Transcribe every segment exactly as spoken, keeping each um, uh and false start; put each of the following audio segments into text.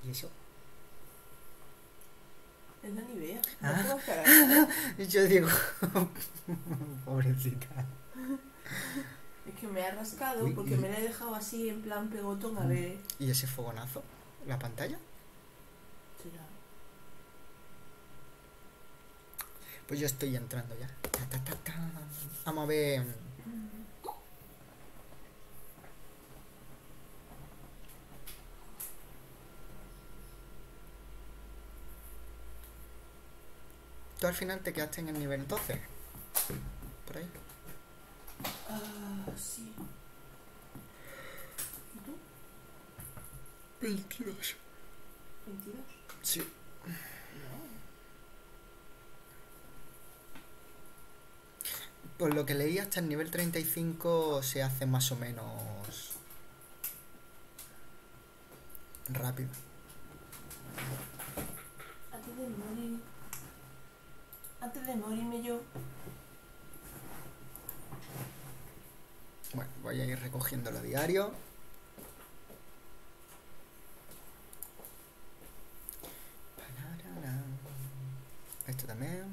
¿Y eso? Es de Nivea. No Ah. puedo esperar. Y yo digo, pobrecita. Es que me ha rascado Uy, porque y, me la he dejado así en plan pegotón a ver. ¿y ese fogonazo? ¿La pantalla? Será. Pues yo estoy entrando ya. Ta, ta, ta, ta. Vamos a ver. Tú al final te quedaste en el nivel doce. Por ahí. Ah, sí. ¿Y tú? veintidós. ¿veintidós? Sí. No. Por lo que leí, hasta el nivel treinta y cinco se hace más o menos rápido. Antes de morir. Antes de morirme yo. Bueno, voy a ir recogiendo lo diario. Esto también.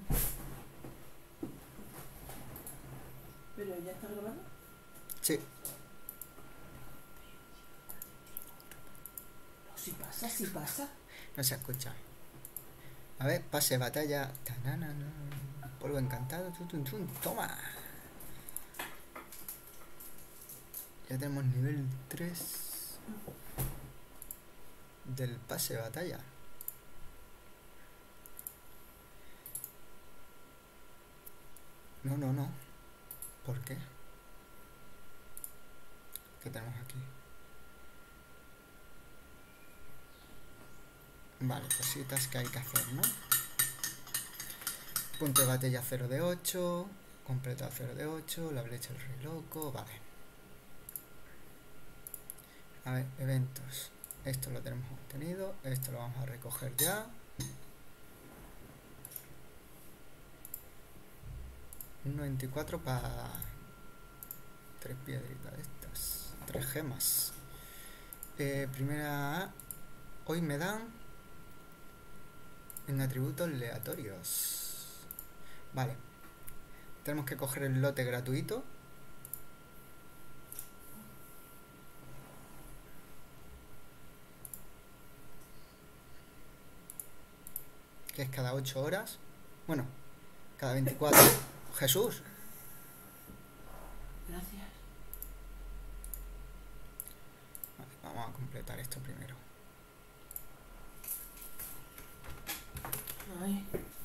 ¿Pero ya está grabando? Sí. No, si pasa, si pasa. No se escucha. A ver, pase de batalla. Tananana. Polvo encantado. Tun, tun, tun. Toma. Ya tenemos nivel tres del pase de batalla. No, no, no. ¿Por qué? ¿Qué tenemos aquí? Vale, cositas que hay que hacer, ¿no? Punto de batalla cero de ocho. Completado cero de ocho. La flecha del rey loco. Vale. A ver, eventos. Esto lo tenemos obtenido. Esto lo vamos a recoger ya. Un noventa y cuatro para tres piedritas de estas. Tres gemas. Eh, primera. Hoy me dan en atributos aleatorios. Vale. Tenemos que coger el lote gratuito. Que es cada ocho horas. Bueno, cada veinticuatro. Jesús. Gracias. Vale, vamos a completar esto primero. Ay.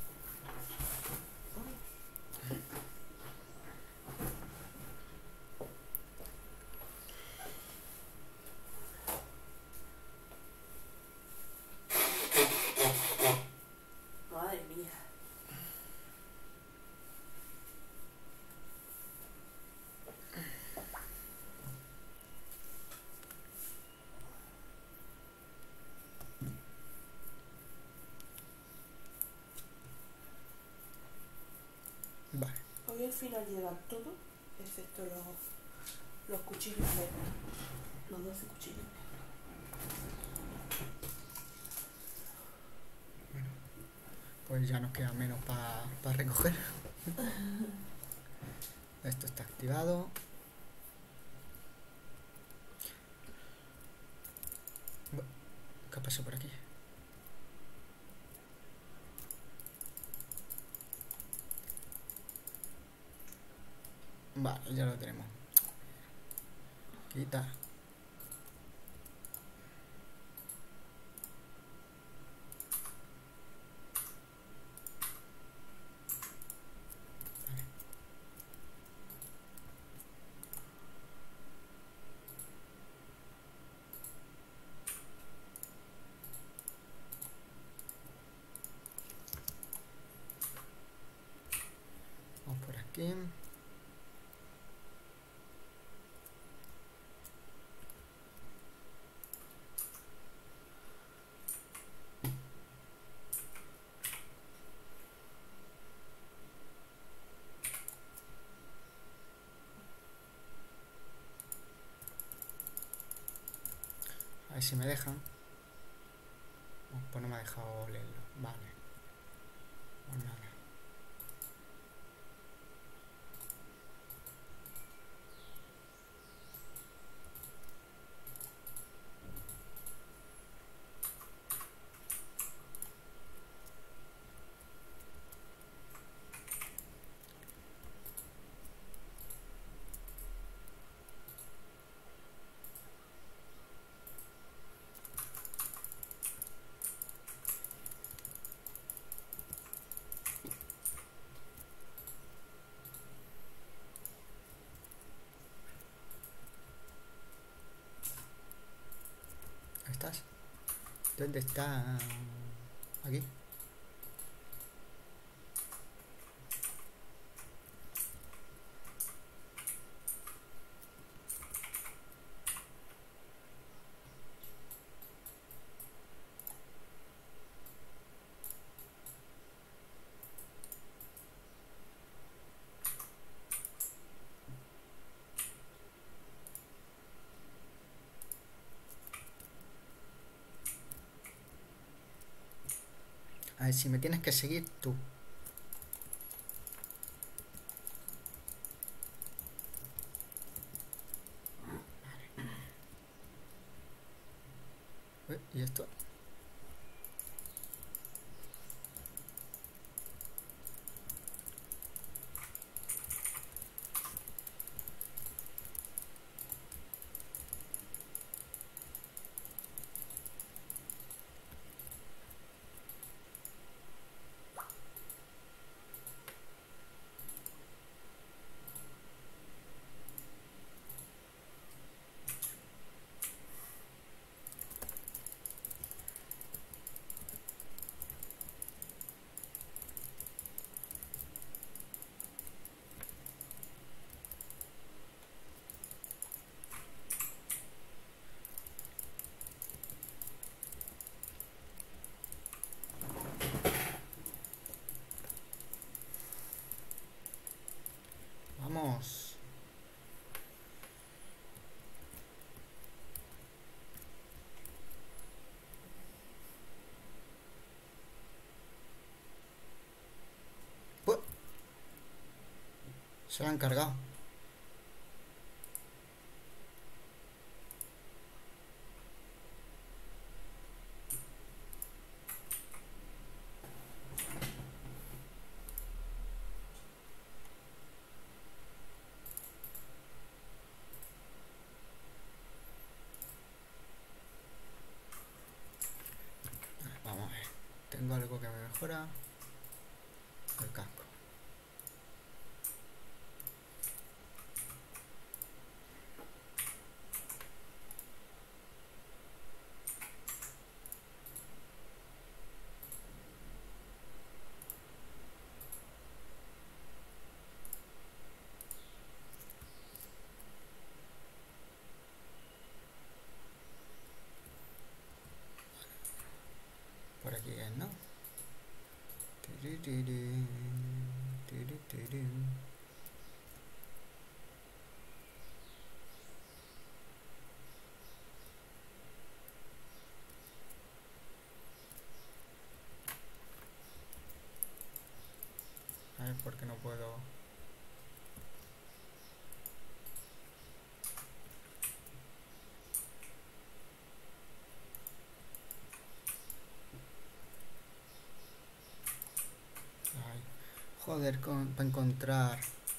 Madre mía. Vale. Hoy al final llega todo, excepto los, los cuchillos verdes. Los doce cuchillos. Pues ya nos queda menos para pa recoger. Esto está activado. ¿Qué pasó por aquí? Vale, ya lo tenemos. Quita. Vamos por aquí. A ver si me dejan. Oh, pues no me ha dejado leerlo. Vale. Pues nada. ¿Estás? ¿Dónde está? Aquí. A ver, si me tienes que seguir tú. Uy, ¿y esto? Vamos. Uy, se lo han cargado. Vamos a ver. Tengo algo que me mejora. El casco. Por aquí es, ¿no? Tirirín, tirirín. A ver, ¿por qué no puedo? Ay, joder, con, para encontrar.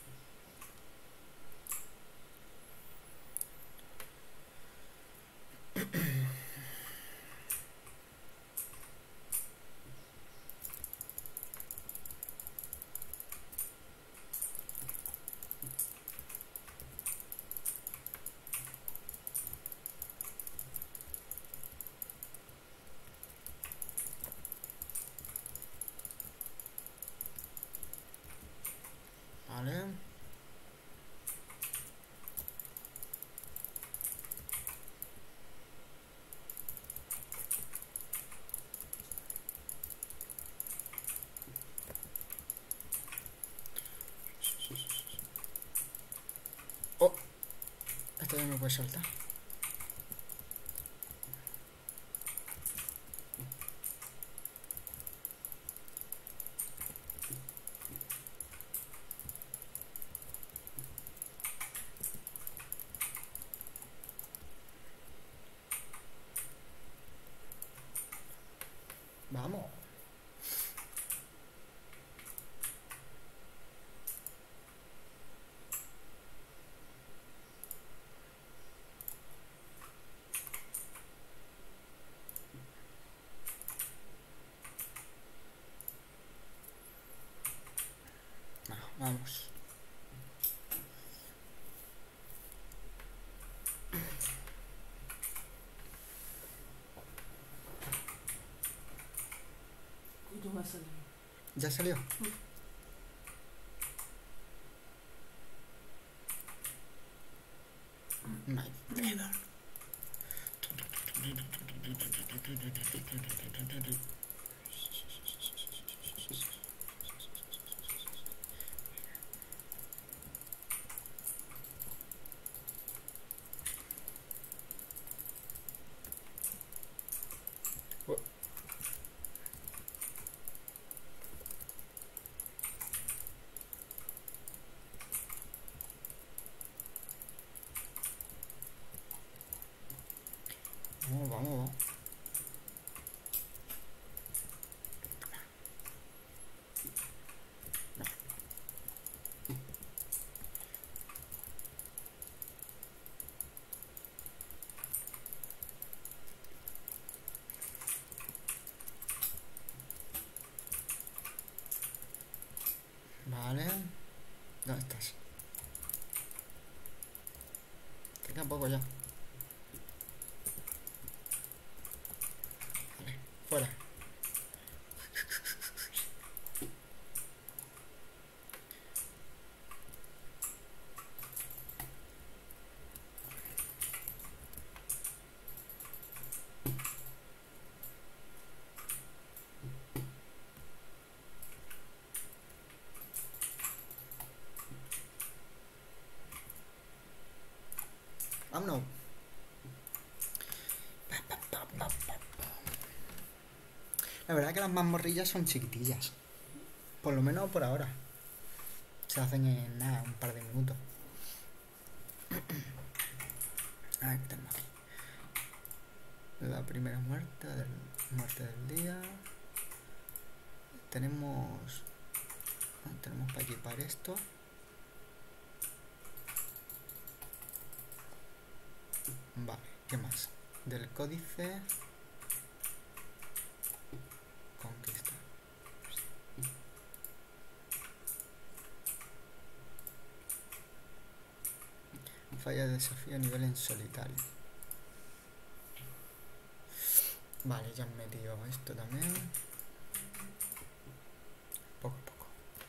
Vale. Oh, esto ya me puede saltar. Vamos. No, vamos. Y tú vas a salir. ¿Ya salió? No hay pedo. Vamos, vamos, vamos. Vale. ¿Dónde estás? Te queda poco ya. Vale, fuera. Vámonos. La verdad que las mazmorrillas son chiquitillas. Por lo menos por ahora. Se hacen en nada, un par de minutos. A ver qué tenemos aquí. La primera muerte del, muerte del día. Tenemos... Tenemos para equipar esto. Vale, ¿qué más? Del códice... Conquista. Falla de desafío a nivel en solitario. Vale, ya han metido esto también. Poco a poco.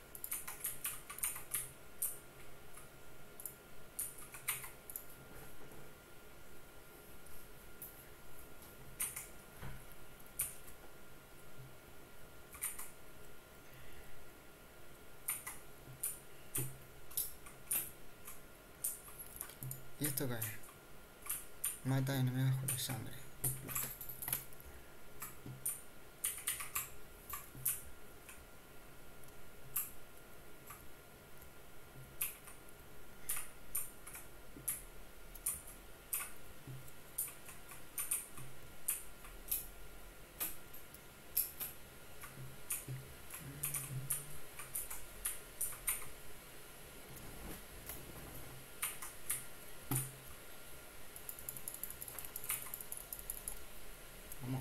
¿Y esto qué es? Mata enemigos con la sangre. Vamos.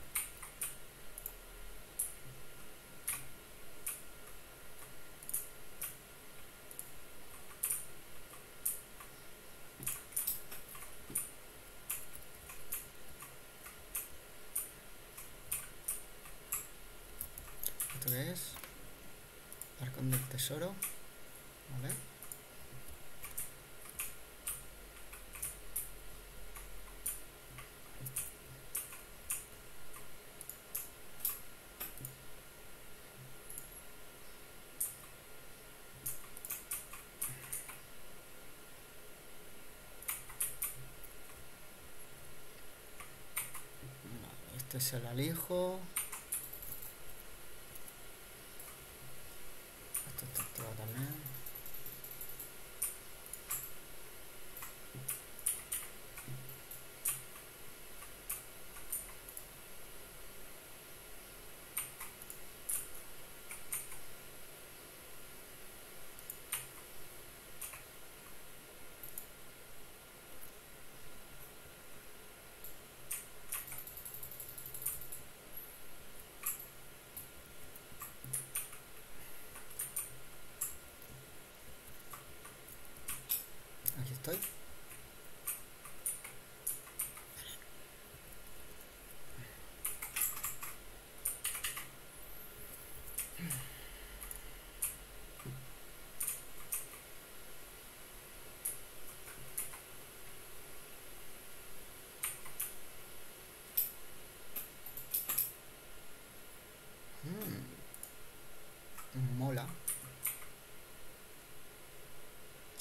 ¿Esto qué es? Arcón del tesoro. Vale. Este es el alijo. Esto está activado también.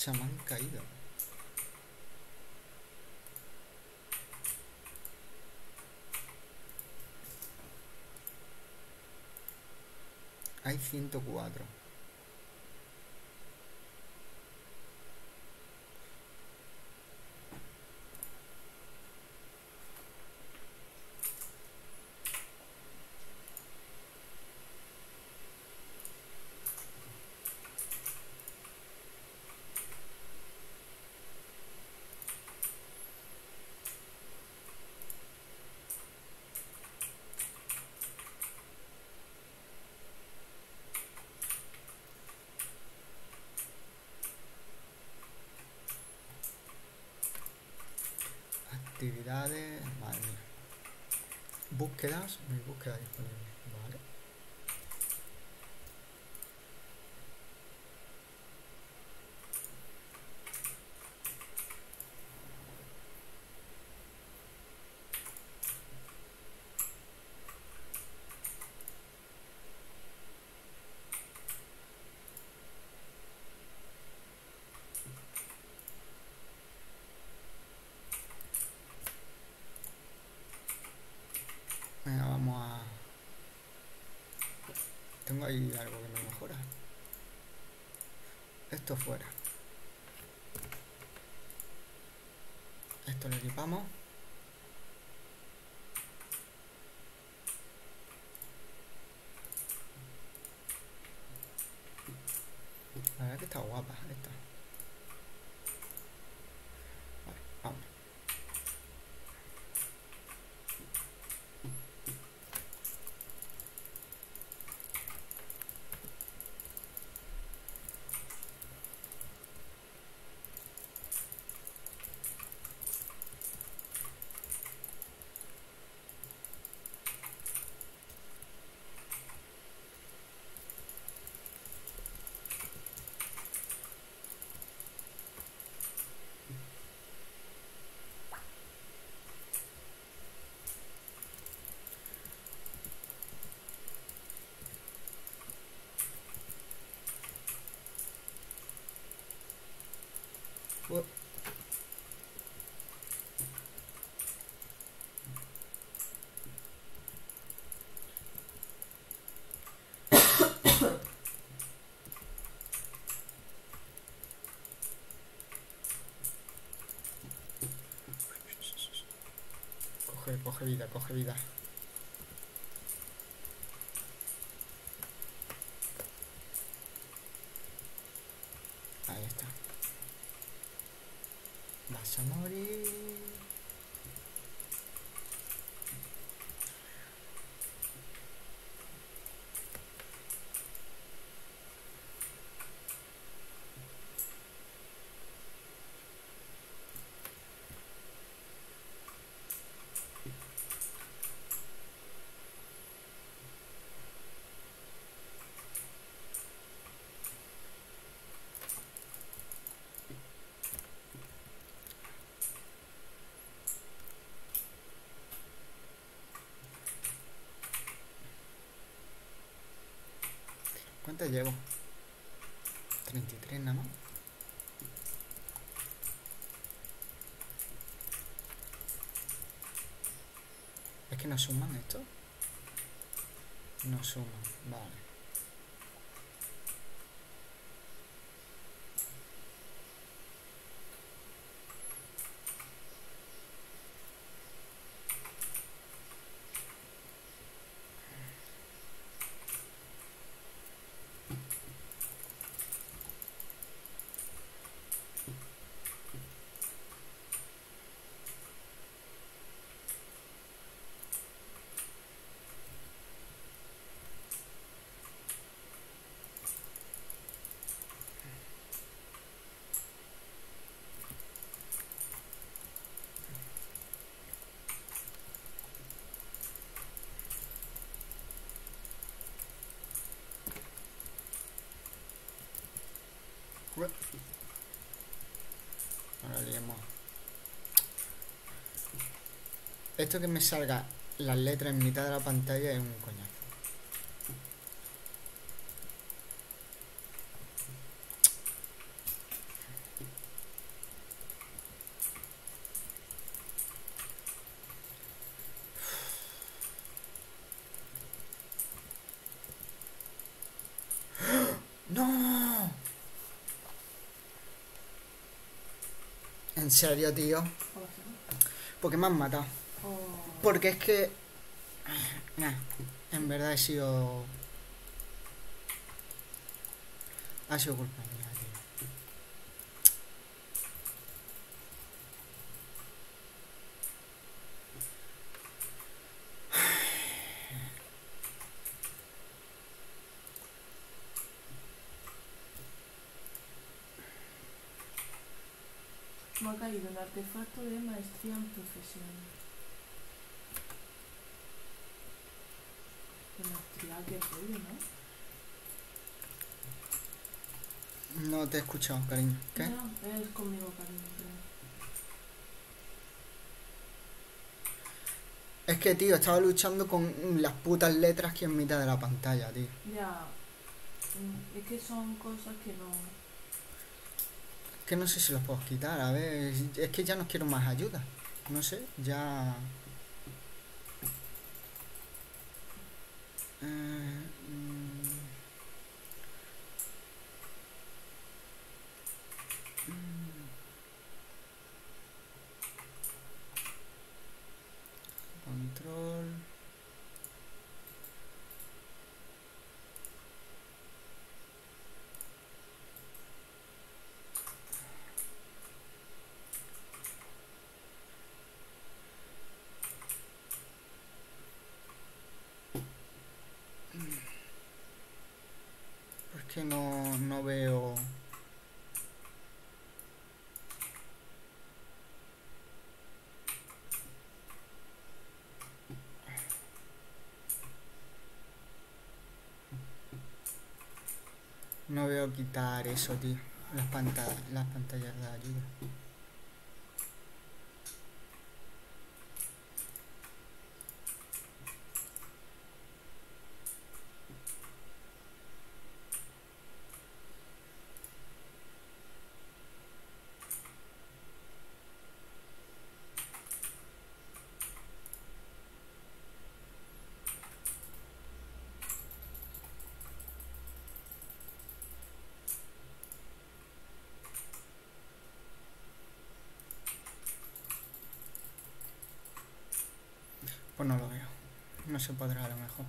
Chamán caído. Hay ciento cuatro. Actividades, madre mía. Búsquedas, mi búsqueda disponible, vale. Venga, vamos a... Tengo ahí algo que me mejora. Esto fuera. Esto lo equipamos. La verdad que está guapa esta. Vale, vamos. Uh. Coge, coge vida, coge vida. Ahí está. Vas a morir. ¿Cuántas llevo? treinta y tres nada más. Es que no suman esto. No suman, vale. Ahora liemos. Esto que me salga las letras en mitad de la pantalla es un coñazo. En serio, tío. ¿Cómo se llama? Porque me han matado. Oh, Porque es que... Nah, en verdad he sido... Ha sido culpa mía, tío. me ha caído un artefacto de maestría en profesión. De maestría, qué rollo, ¿no? No te he escuchado, cariño. ¿Qué? No, es conmigo, cariño, creo. Es que, tío, estaba luchando con las putas letras que en mitad de la pantalla, tío. Ya. mm, Es que son cosas que no. Que no sé si los puedo quitar, a ver. Es que ya no quiero más ayuda. No sé, ya... Eh, mm, control... Es que no, no veo... No veo quitar eso, tío. Las pantallas, las pantallas de ayuda. Pues no lo veo. No se podrá a lo mejor.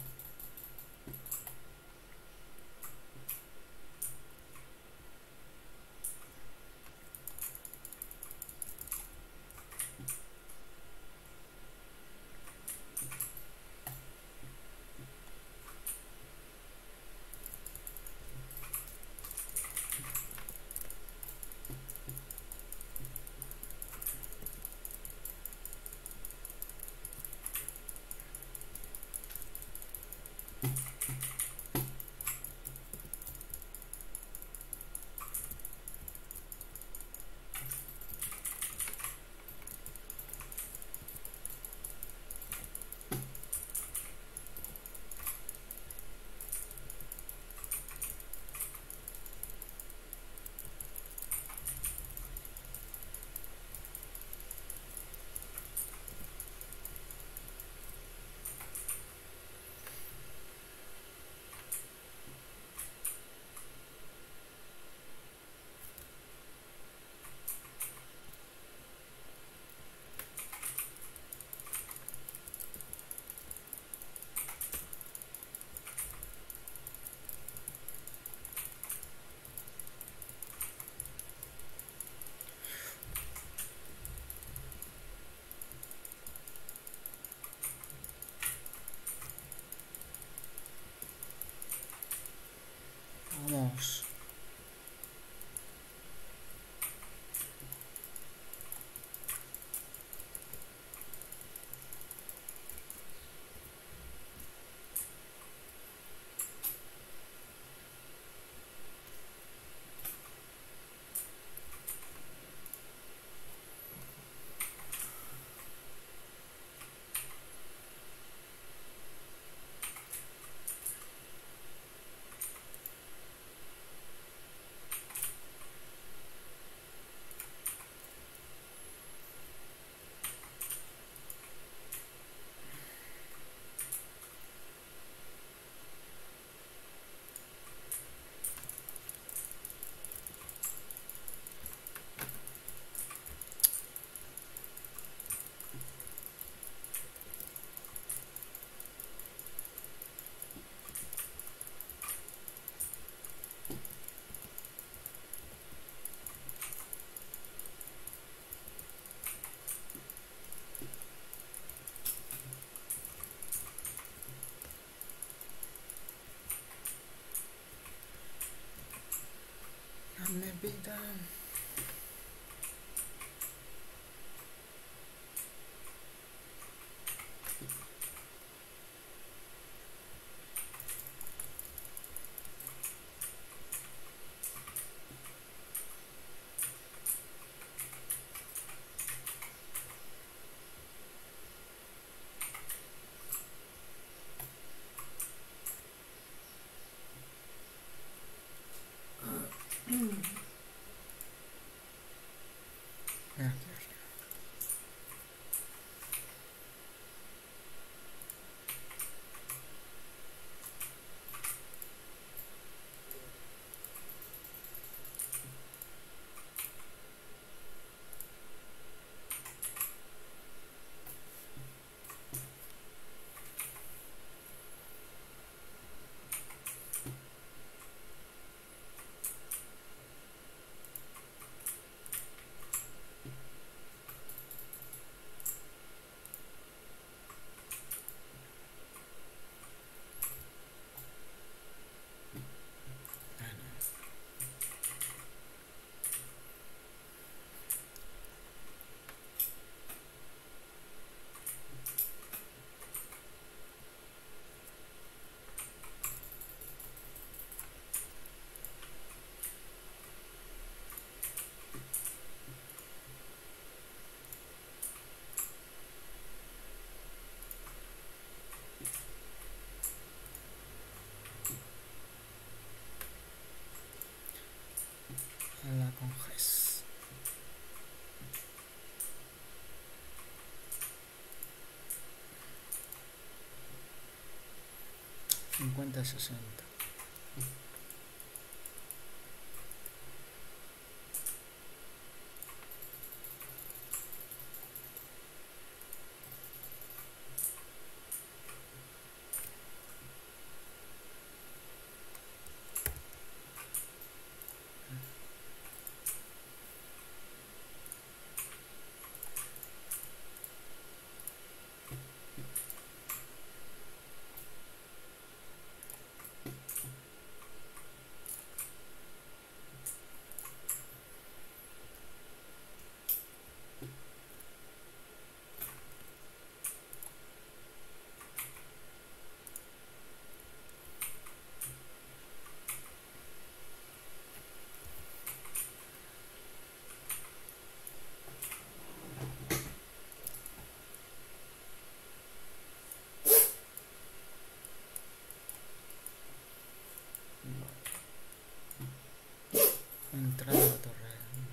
vida. Aquí arriba. La conges. cincuenta y sesenta. Entrada a la torre.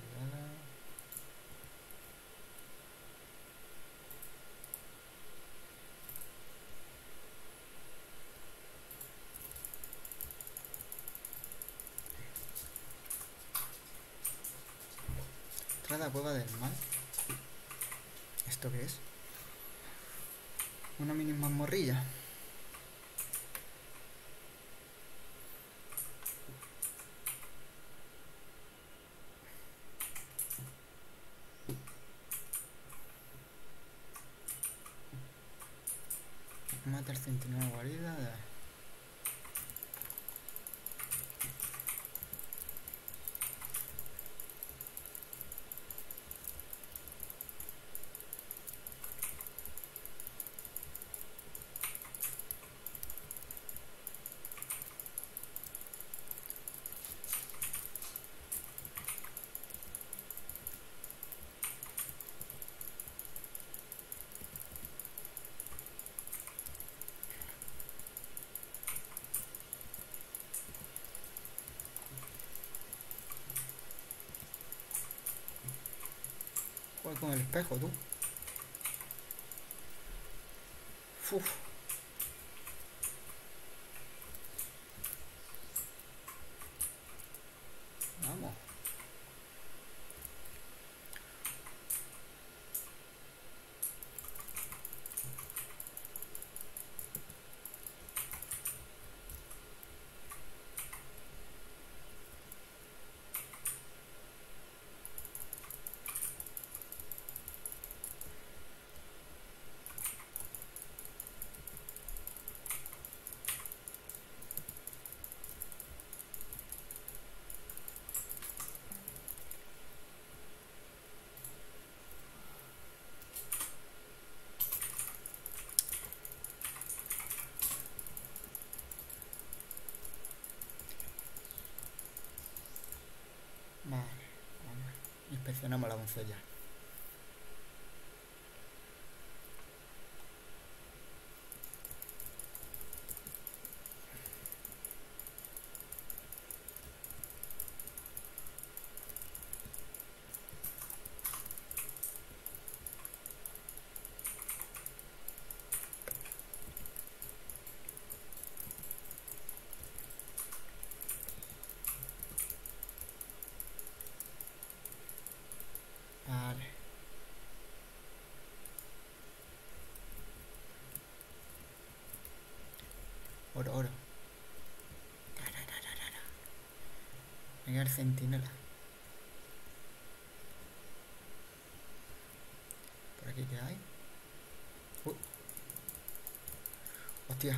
Entrada a Cueva del Mal. ¿Esto qué es? Una mini mazmorrilla. Matar centinela guarida. Juega con el espejo, tú. Uf. Vamos. Cenamos la doncella. Vale. Oro, oro. Venga, el centinela. ¿Por aquí qué hay? Uh. Hostia.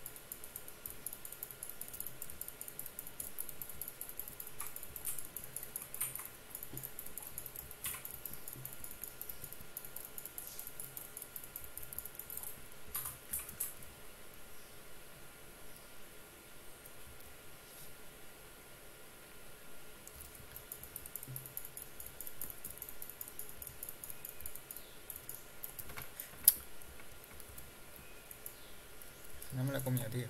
No me la he comido, tío.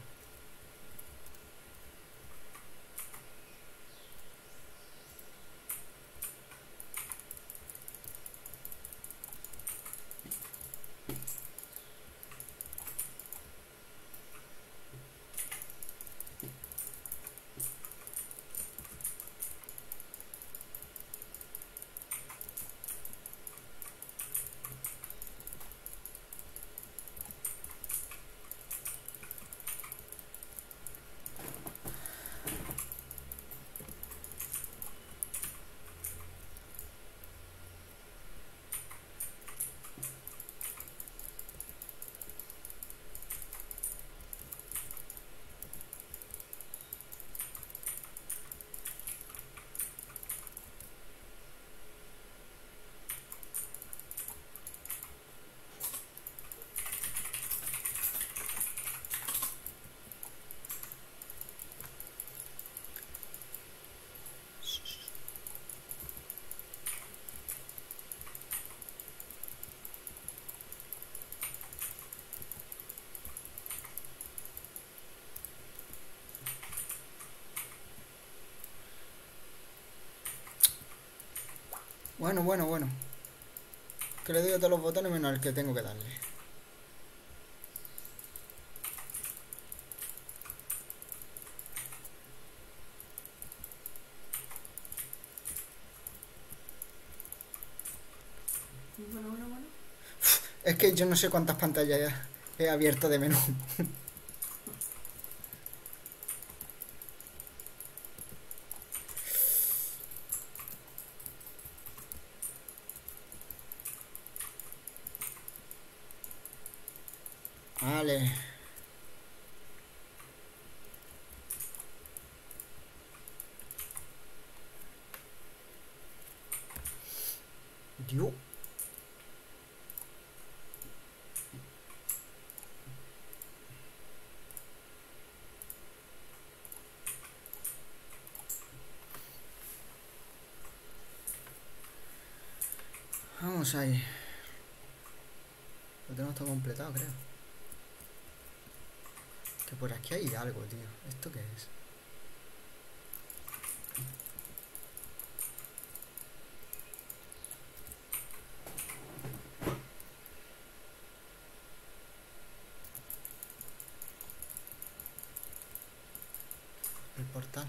Bueno, bueno, bueno. Que le doy a todos los botones menos al que tengo que darle. Bueno, bueno, bueno. Es que yo no sé cuántas pantallas he abierto de menú. Vale. Dios. Vamos ahí. Lo tenemos todo completado, creo. Que por aquí hay algo, tío. ¿Esto qué es? El portal.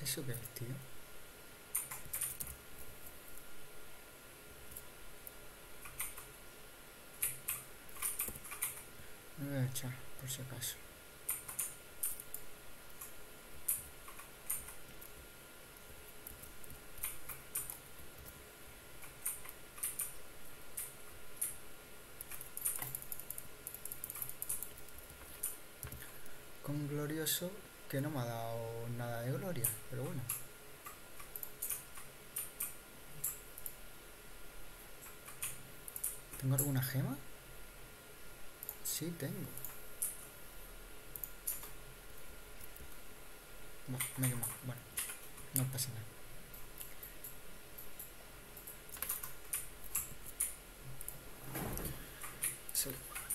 ¿Eso qué es, tío? Me voy a echar, por si acaso. Con glorioso, que no me ha dado nada de gloria, pero bueno. ¿Tengo alguna gema? Sí, tengo. Bueno, me he quemado. Bueno, no pasa nada. Sí.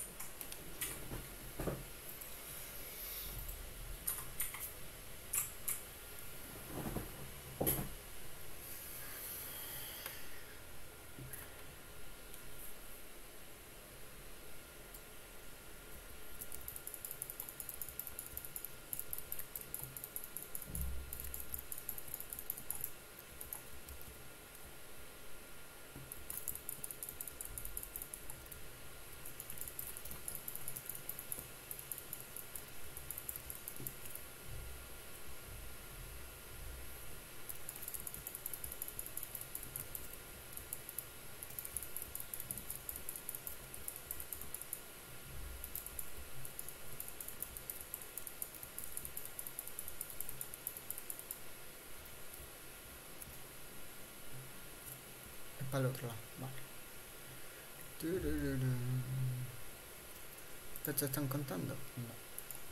Es para el otro lado. Vale. ¿Ya te están contando? No.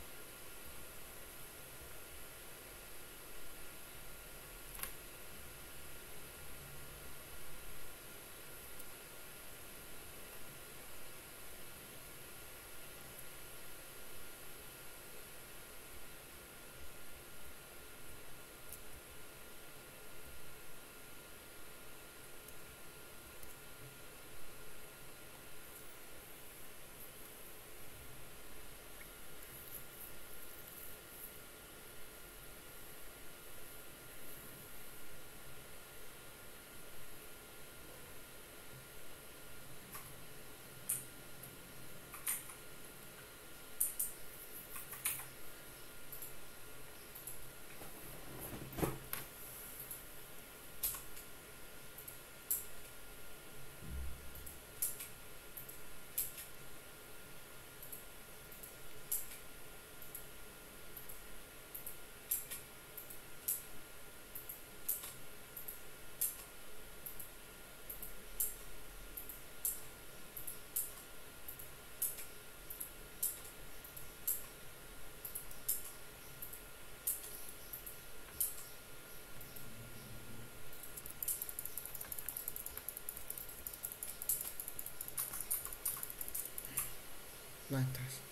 ¿Dónde estás?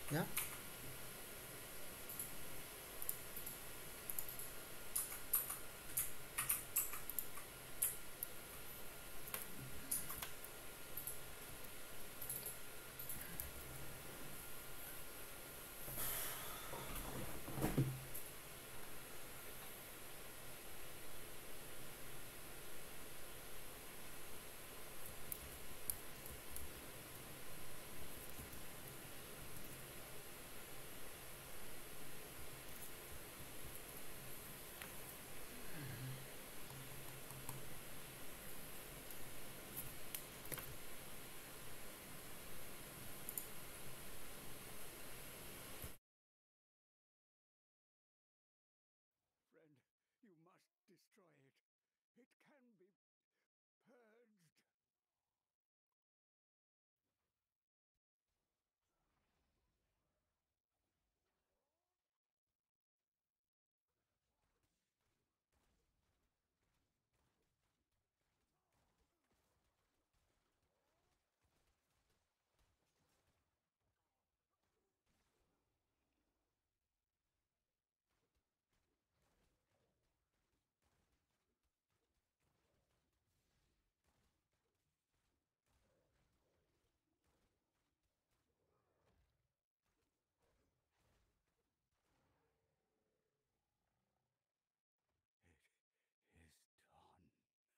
¿Ya? Friend, you must destroy it. It can be purged. It is done.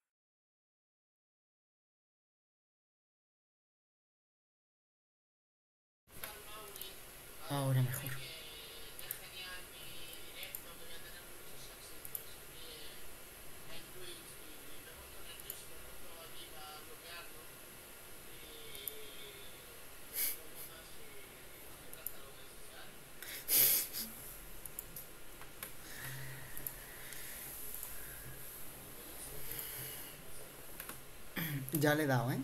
Ahora mejor. Ya le he dado, ¿eh?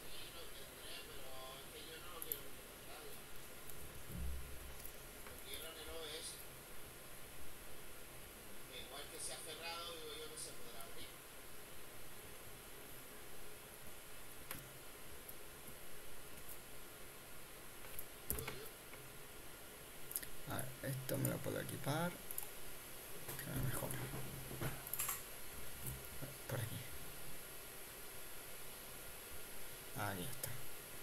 A ver, esto me lo puedo equipar. Que me mejora. Por aquí. Ahí está.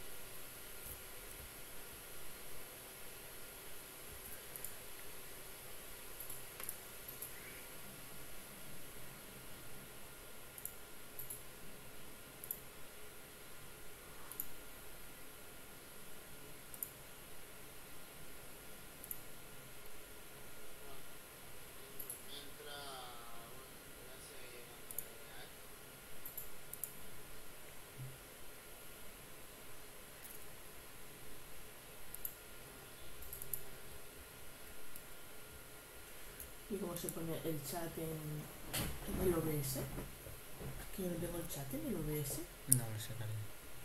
¿Y cómo se pone el chat en, en el O B S? Que yo no tengo el chat en el O B S. No lo sé, cariño.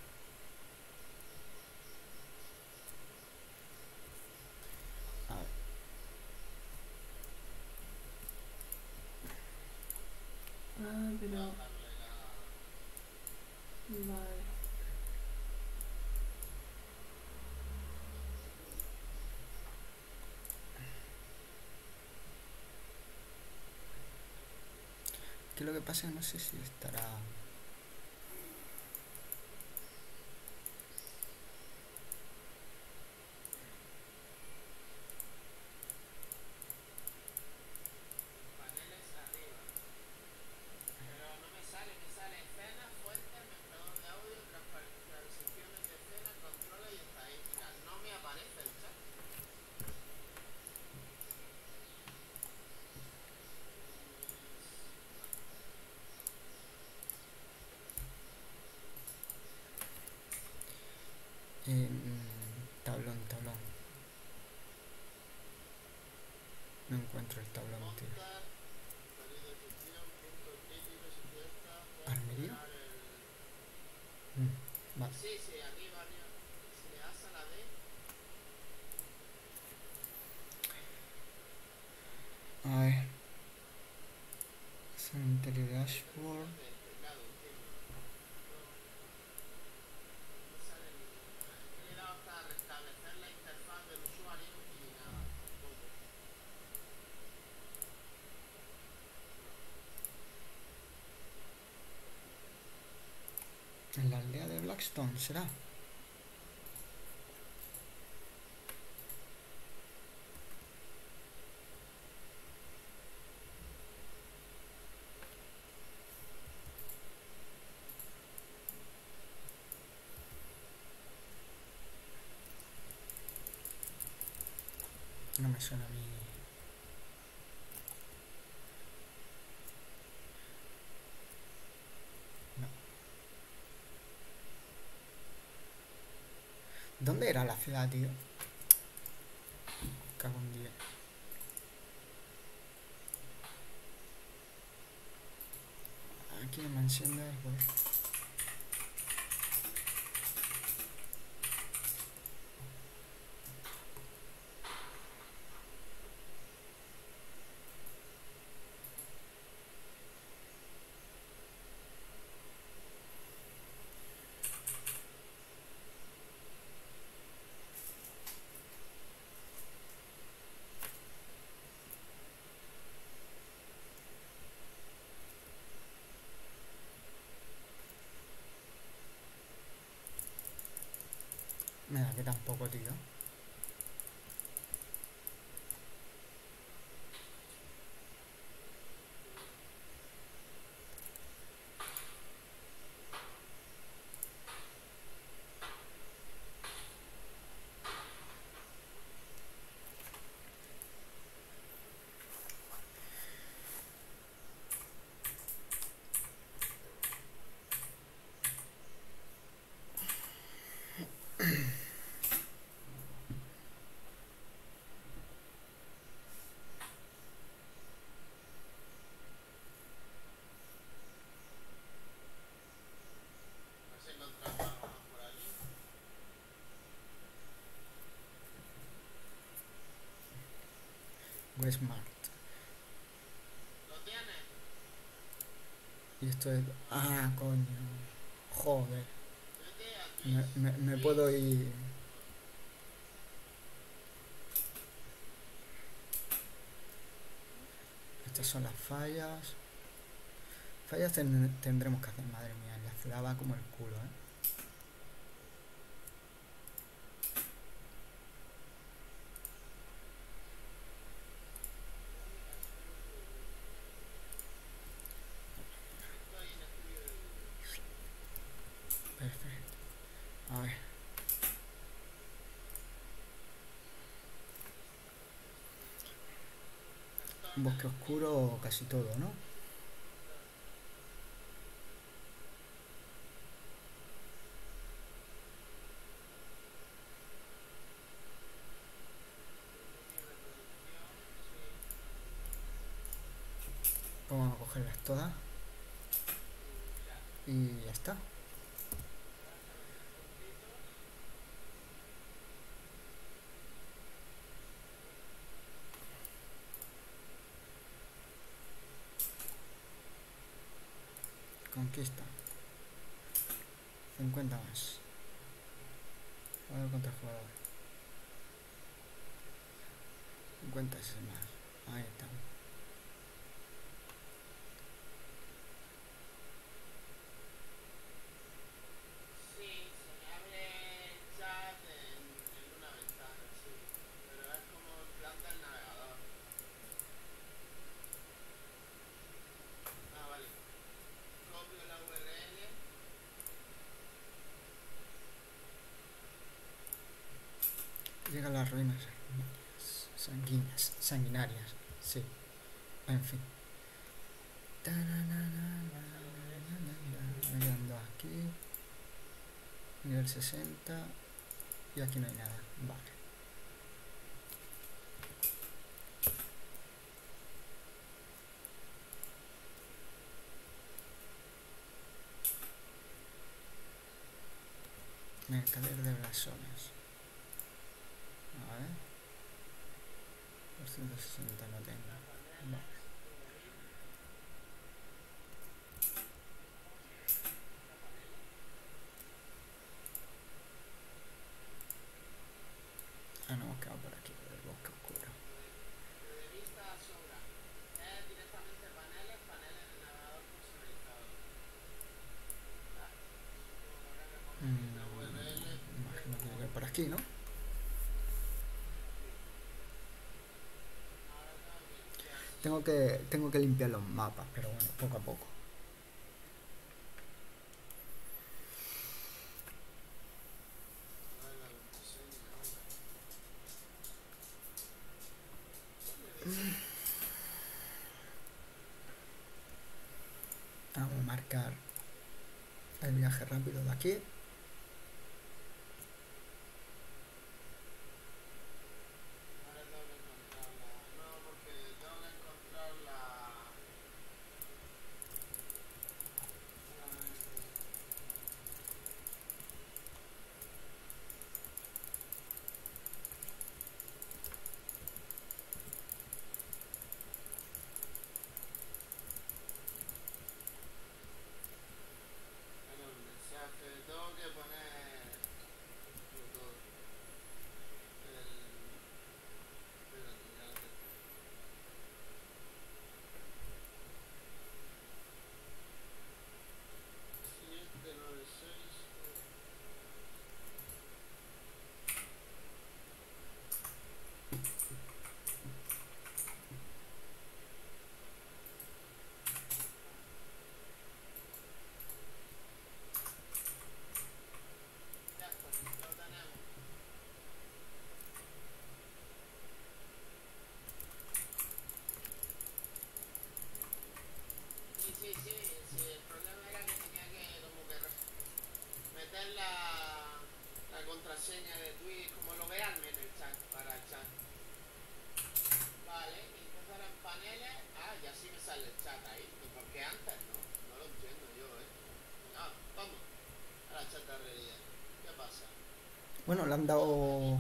A ver. Ah, pero... Vale. Que lo que pasa es que no sé si estará... En... Tablón, tablón. No encuentro el tablón, tío. ¿Armería? Mm, vale. A ver. Cementerio de Ashford. Stone será. No me suena a mí. No. ¿Dónde era la ciudad, tío? Cago en diez. Aquí en mansión de árbol. Me da que tampoco, tío. Westmart. Y esto es... Ah, coño. Joder. Me, me, me puedo ir... Estas son las fallas. Fallas ten- tendremos que hacer, madre mía. La ciudad va como el culo, ¿eh? Perfecto. A ver. Bosque oscuro casi todo, ¿no? Pues vamos a cogerlas todas. Y ya está. Conquista. cincuenta más. Jugador contra jugador. cincuenta es más. Ahí está. Llega a las ruinas sanguíneas, sanguinarias, sí, en fin. Mirando aquí, nivel sesenta, y aquí no hay nada, vale. Mercader de blasones. A ver. doscientos sesenta no tengo. Vale. Ah, no, hemos quedado por aquí, por el bosque oscuro. Mm. aquí, ¿no? Tengo que, tengo que limpiar los mapas, pero bueno, poco a poco. Vamos a marcar el viaje rápido de aquí. Bueno, le han dado...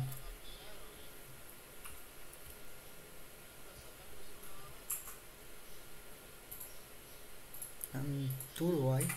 un turbo ahí.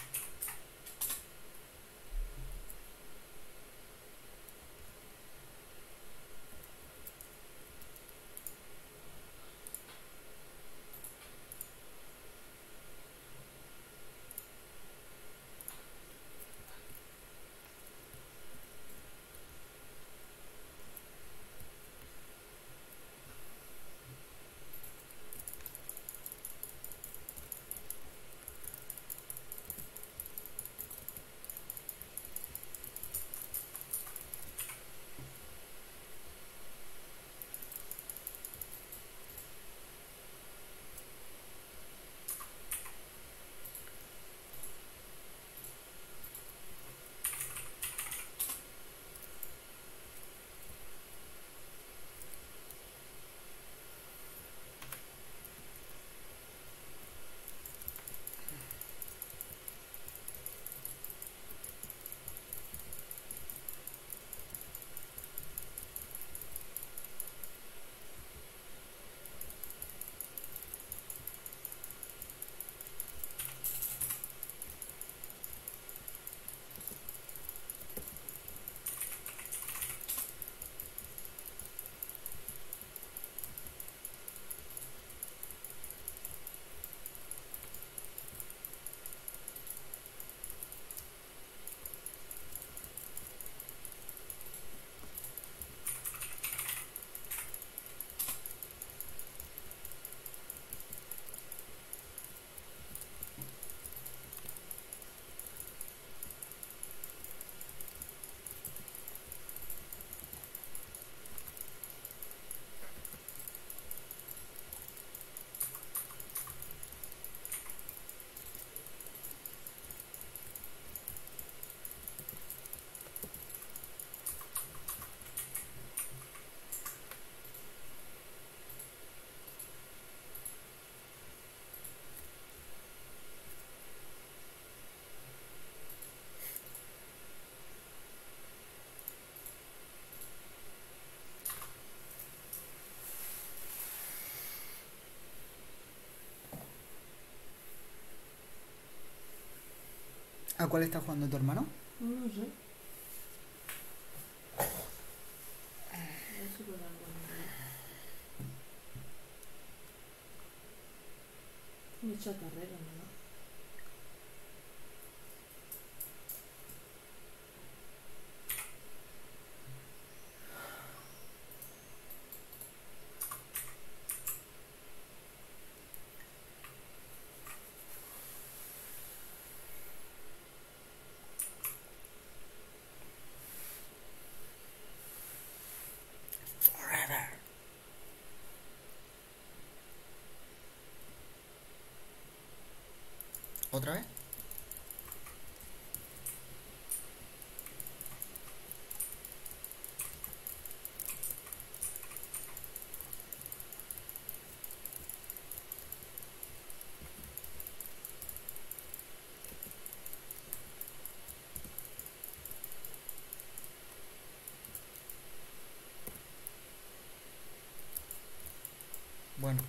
¿A cuál está jugando tu hermano? No lo sé. A ver si puedo encontrar. Mucha carrera, ¿no? ¿Otra vez? Bueno.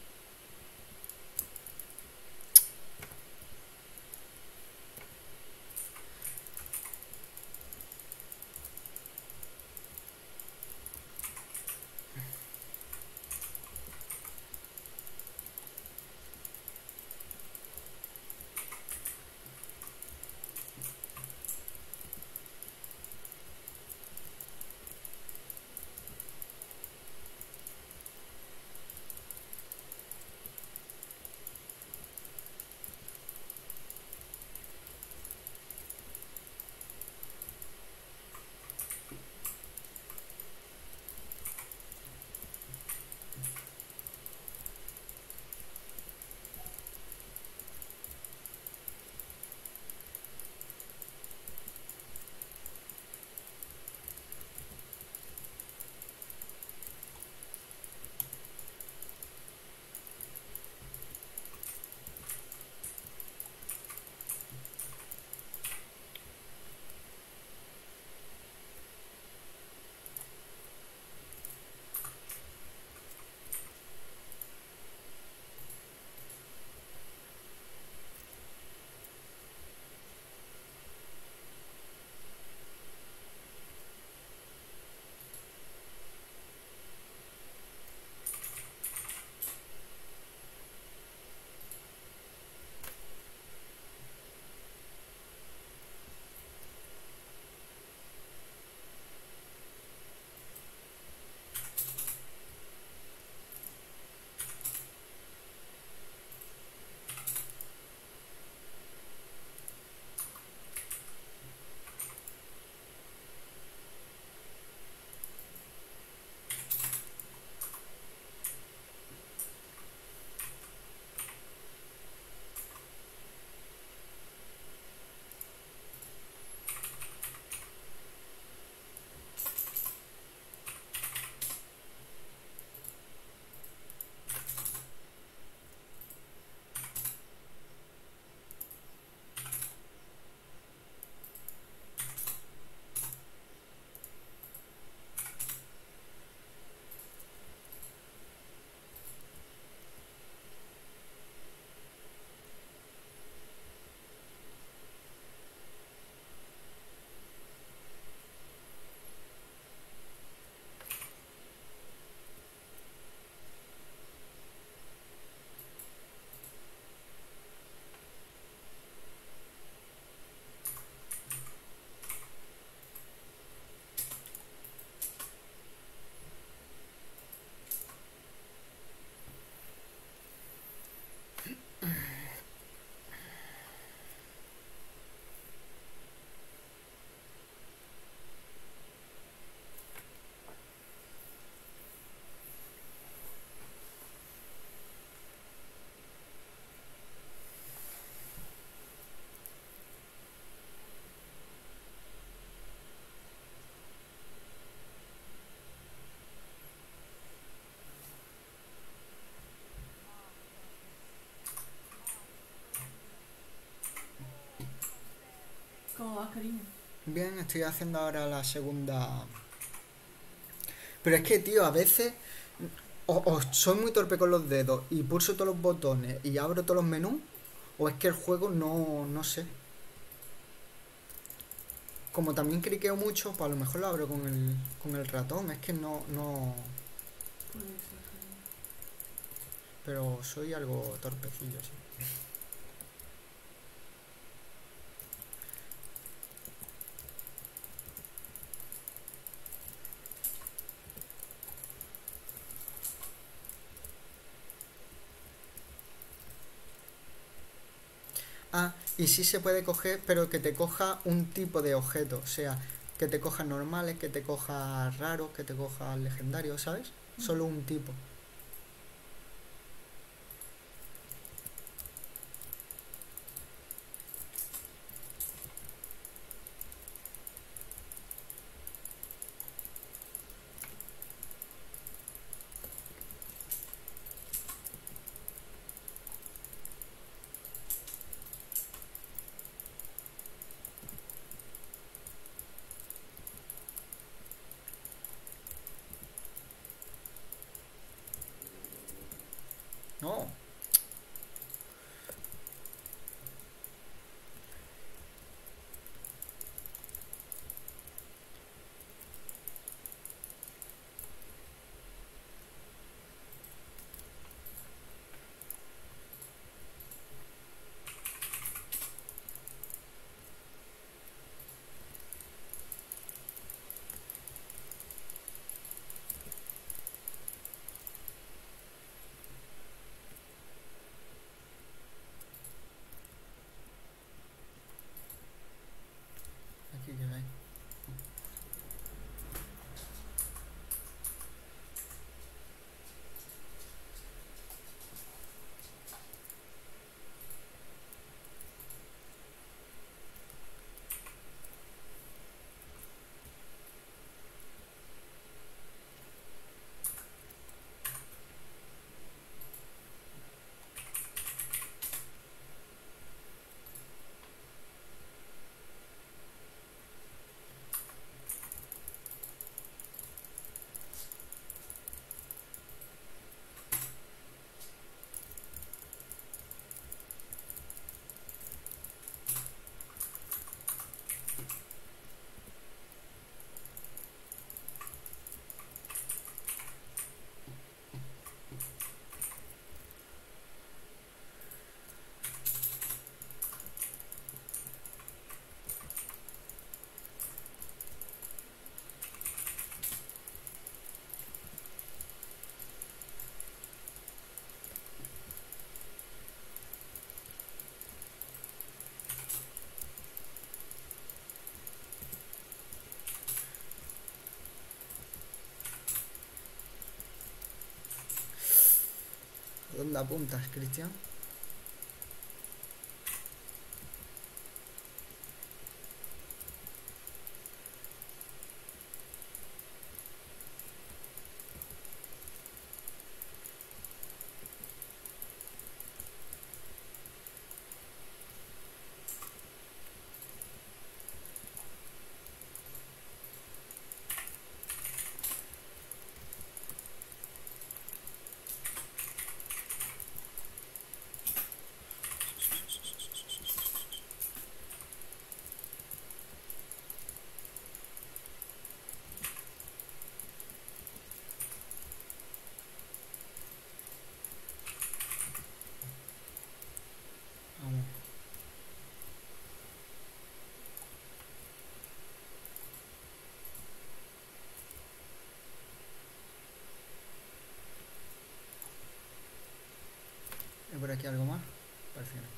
¿Cómo vas, cariño? Bien, estoy haciendo ahora la segunda. Pero es que, tío, a veces o, o soy muy torpe con los dedos y pulso todos los botones y abro todos los menús, o es que el juego no, no sé. Como también cliqueo mucho, pues a lo mejor lo abro con el, con el ratón. Es que no, no. Puede ser, cariño. Pero soy algo torpecillo, sí. Ah, y sí se puede coger, pero que te coja un tipo de objeto. O sea, que te coja normales, que te coja raros, que te coja legendarios, ¿sabes? Solo un tipo. ¿Dónde apuntas, Cristian? Vamos. ¿Hay por aquí algo más? Parece que no.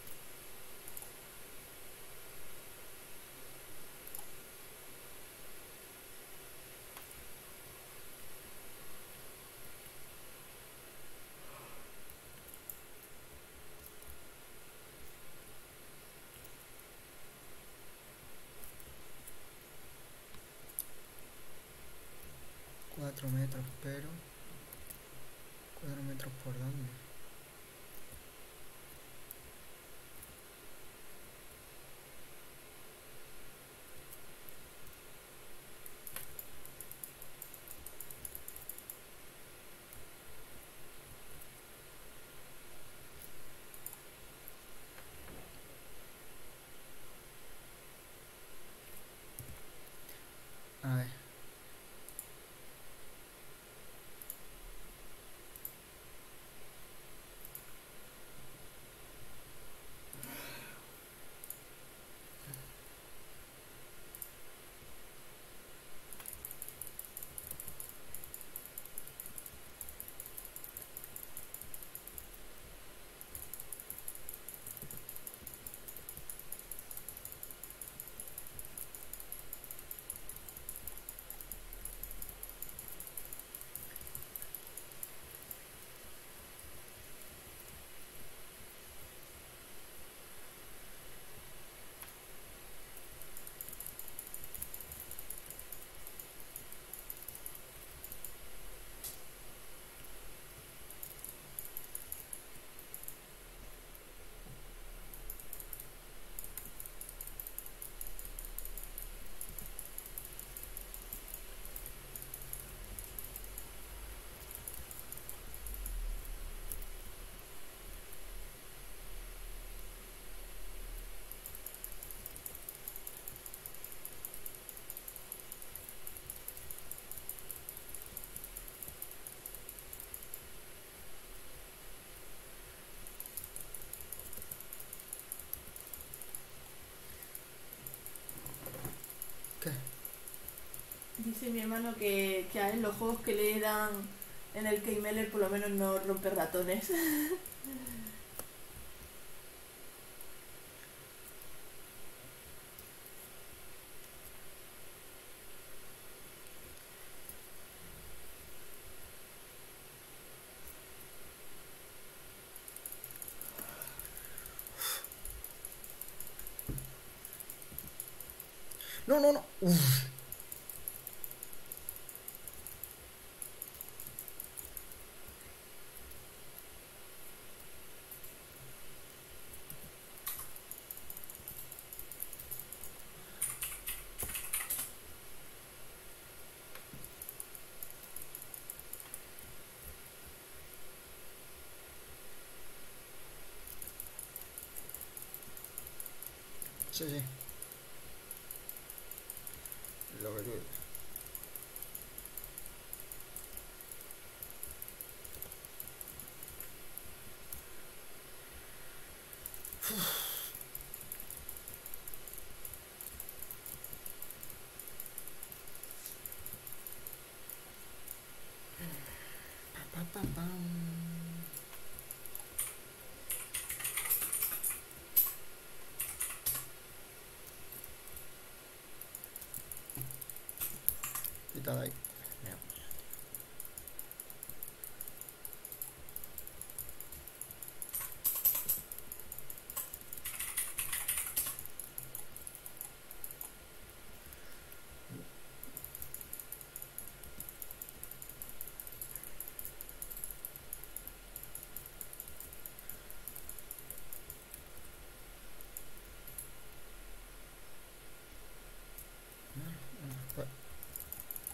Cuatro metros, pero... ¿Cuatro metros por dónde? A ver. ¿Qué? Dice mi hermano que, que a él los juegos que le dan en el Keymeller por lo menos no romper ratones. No, no, no. Uf. Sí, sí. Lo que tú dices. Pa, pa, pam. Quítala ahí. Mira.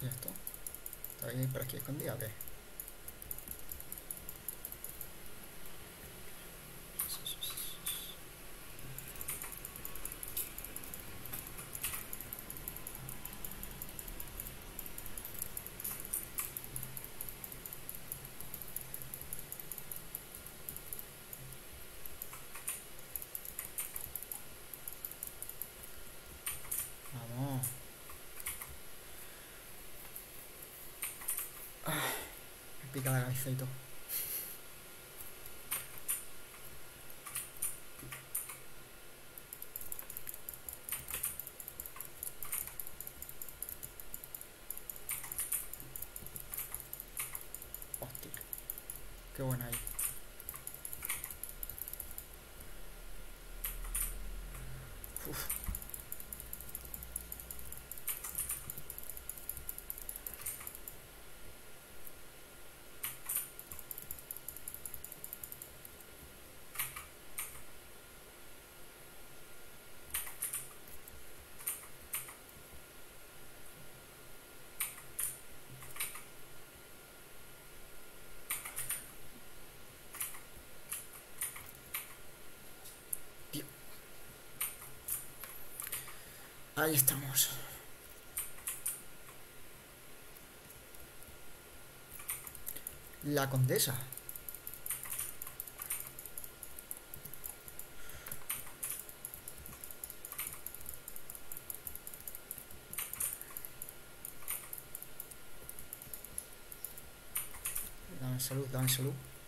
¿Y esto? ¿Está ahí por aquí escondido o qué? Vamos. Ay, me pica la cabeza y todo. Hostia. Qué buena ahí. Uf. Tío. Ahí estamos. La condesa. Dame salud, dame salud.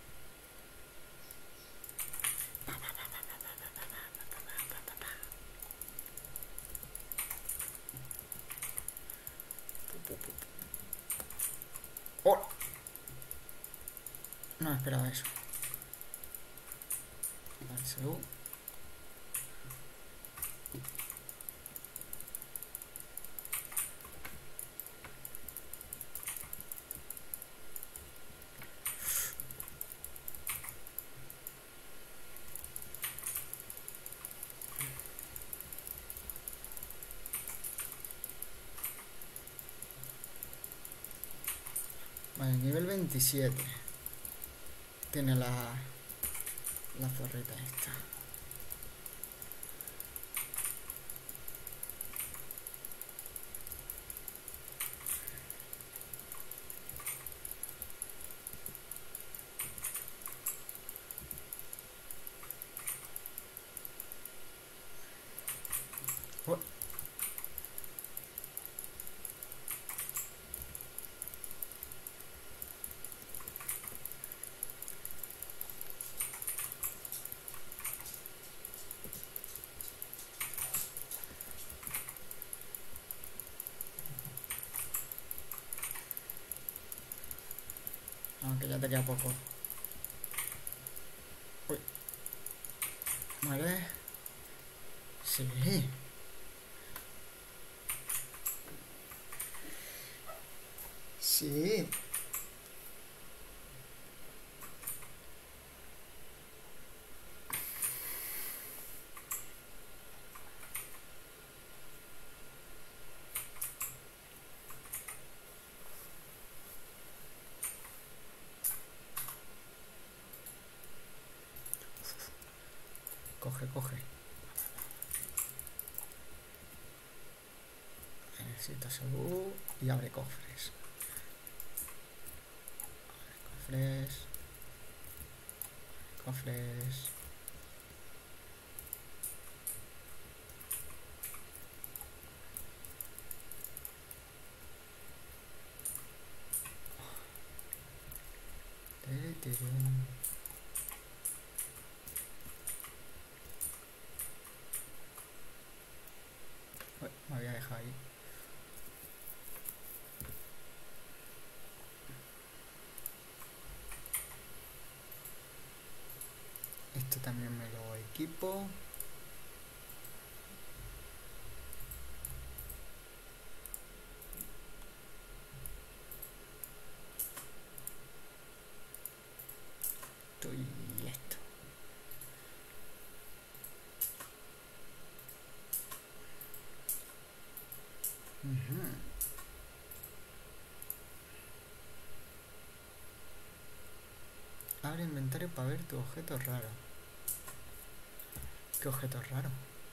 ¡Oh! No me esperaba eso. Dame salud. Vale, nivel veintisiete. Tiene la... La zorrita esta. Oh. Aunque ya te queda poco. Uy. Vale. Sí. Sí. Coge, coge. Necesito salud y abre cofres. Abre cofres. Cofres. Tere, tere. Uy, me había dejado ahí. Esto también me lo equipo. Esto y esto. Ujú. Abre inventario para ver tu objeto raro. ¿Qué objeto raro?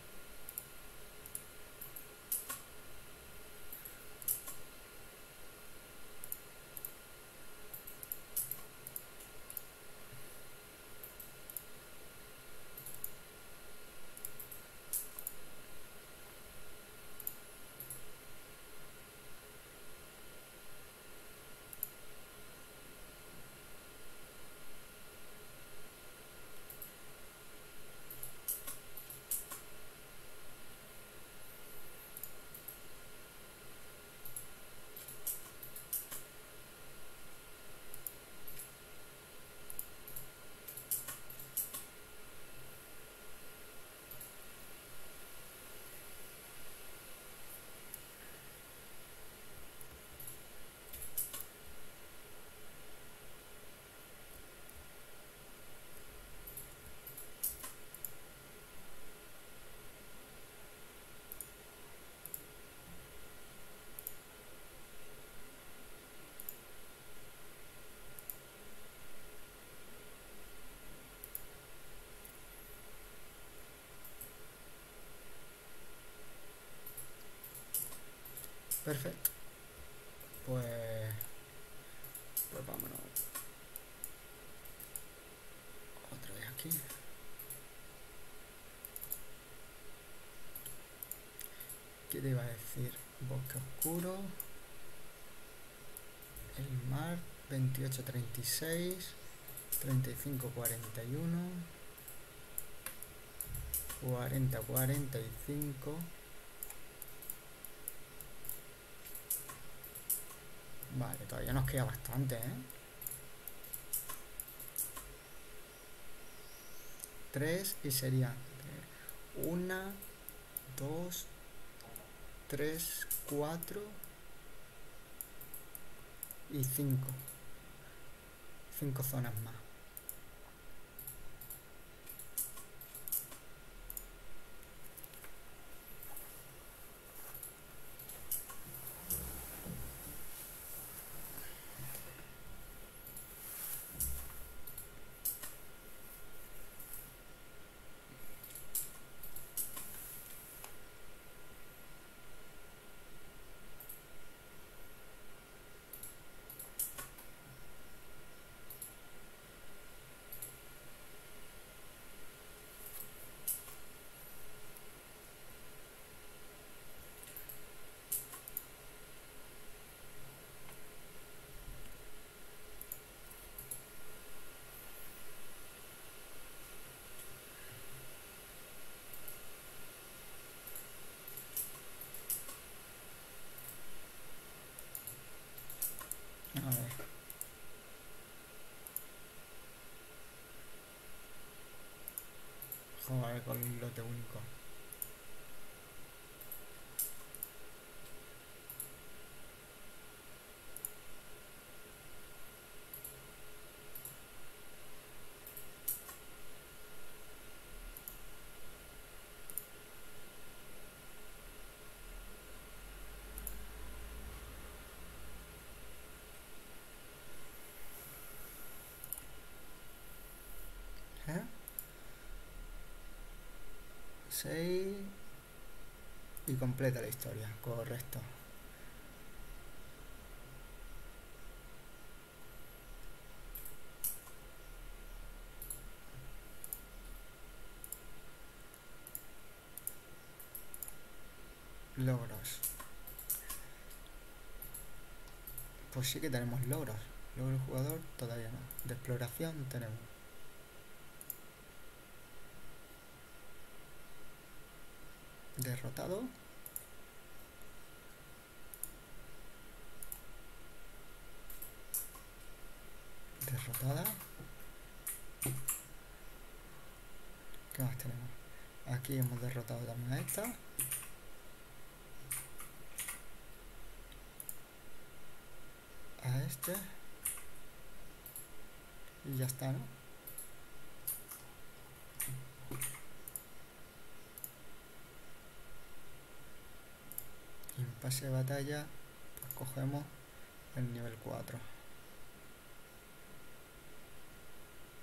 Perfecto. Pues... Pues vámonos. Otra vez aquí. ¿Qué te iba a decir? Bosque oscuro. El mar. veintiocho treinta y seis. treinta y cinco cuarenta y uno. cuarenta cuarenta y cinco. Vale, todavía nos queda bastante, ¿eh? tres y sería una, dos, tres, cuatro y cinco. Cinco zonas más. A ver. Joder, con un lote único. ¿Eh? seis y completa la historia, correcto. Logros. Pues sí que tenemos logros. Logro jugador todavía no. De exploración tenemos. Derrotado. Derrotada. ¿Qué más tenemos? Aquí hemos derrotado también a esta. A este. Y ya está, ¿no? Y en pase de batalla, pues cogemos el nivel cuatro.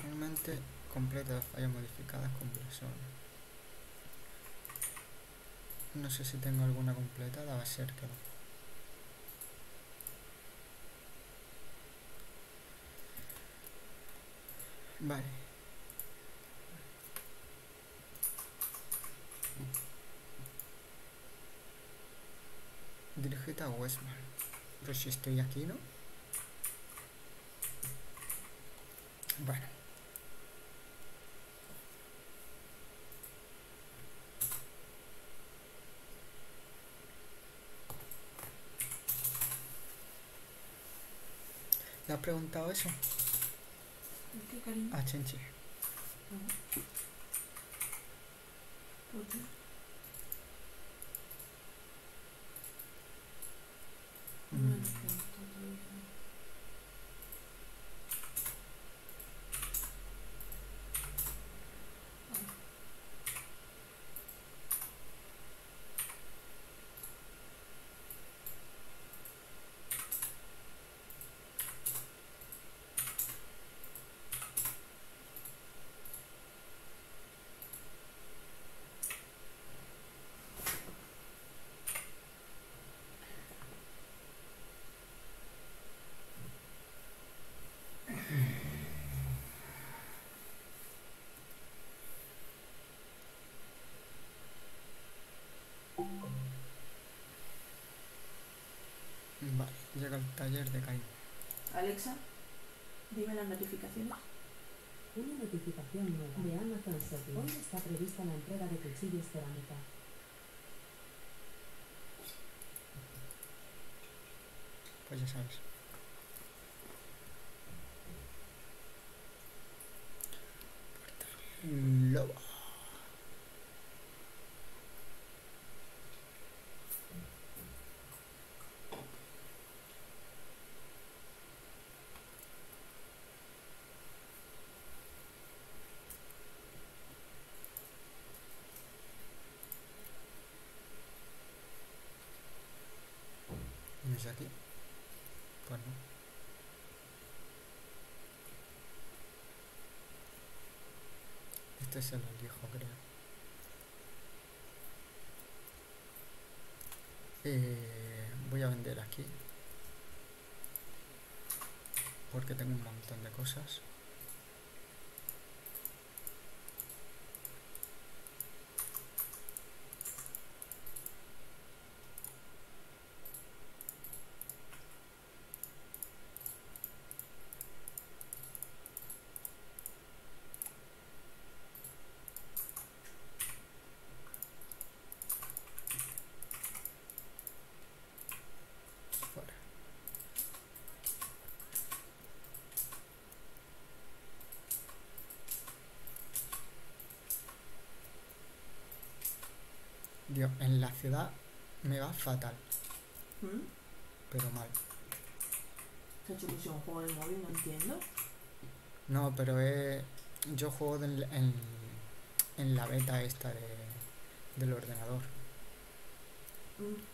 Normalmente completa las fallas modificadas con blasón. No sé si tengo alguna completada, va a ser que no. Vale. Dirígete a Westman. Pero si estoy aquí, ¿no? Bueno. ¿Le has preguntado eso? ¿Qué, cariño? A Chenchi. ¿Por qué? No me lo he preguntado todavía. Vale, llega el taller de Caín. Alexa, dime las notificaciones. Una notificación nueva de Amazon Shopping. Hoy está prevista la entrega de cuchillos cerámica. Pues ya sabes. Lobo. ¿No es aquí? Pues no. Este es el viejo, creo. Eh, voy a vender aquí. Porque tengo un montón de cosas. Fuera. Dios, en la ciudad me va fatal, ¿Mm? pero mal. ¿Se ha hecho ilusión un juego de móvil? No entiendo. No, pero es... yo juego en, en, en la beta esta de, del ordenador. Mm.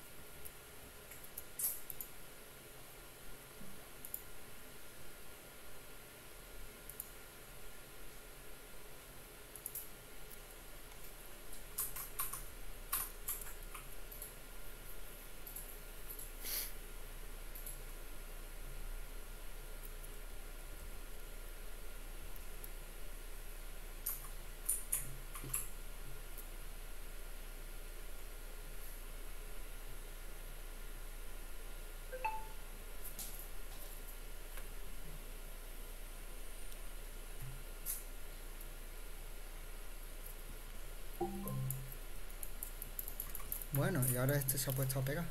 Bueno, y ahora este se ha puesto a pegar.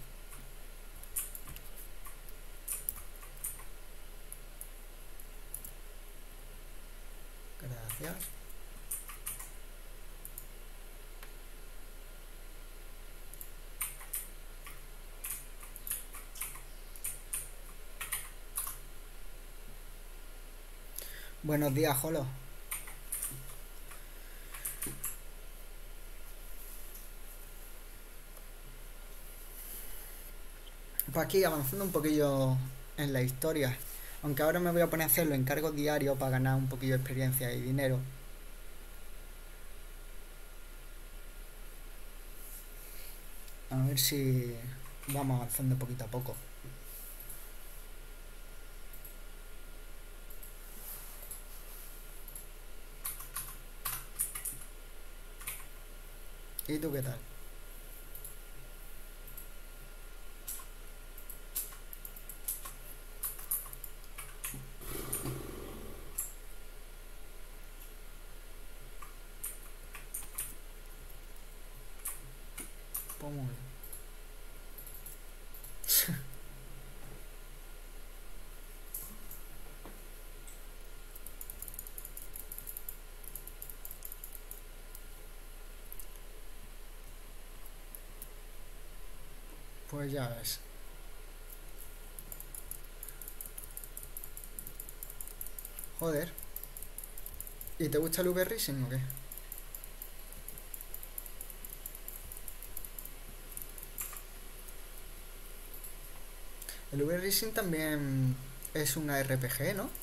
Gracias. Buenos días, Jolo. Pues aquí avanzando un poquillo en la historia. Aunque ahora me voy a poner a hacer los encargos diarios para ganar un poquillo de experiencia y dinero. A ver si vamos avanzando poquito a poco. ¿Y tú qué tal? Pues muy bien. Pues ya ves. Joder. ¿Y te gusta el V-Racing o qué? El V-Racing también es una R P G, ¿no?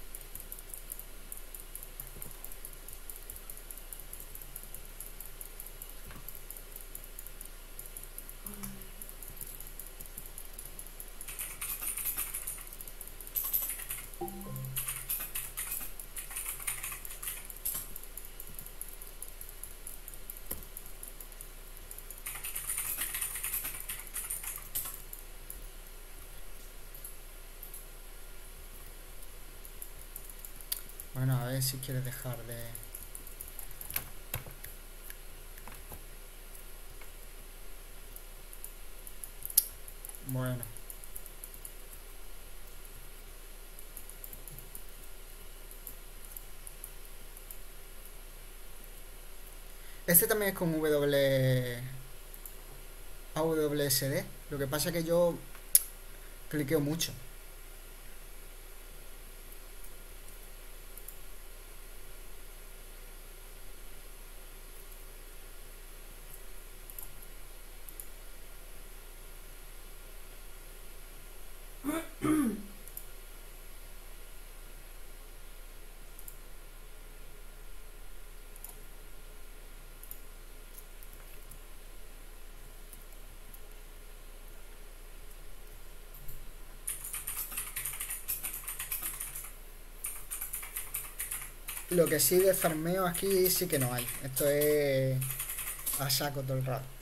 Bueno, a ver si quieres dejar de... Bueno. Este también es con W... A W S D. Lo que pasa es que yo cliqueo mucho. Lo que sí de farmeo aquí sí que no hay. Esto es a saco todo el rato.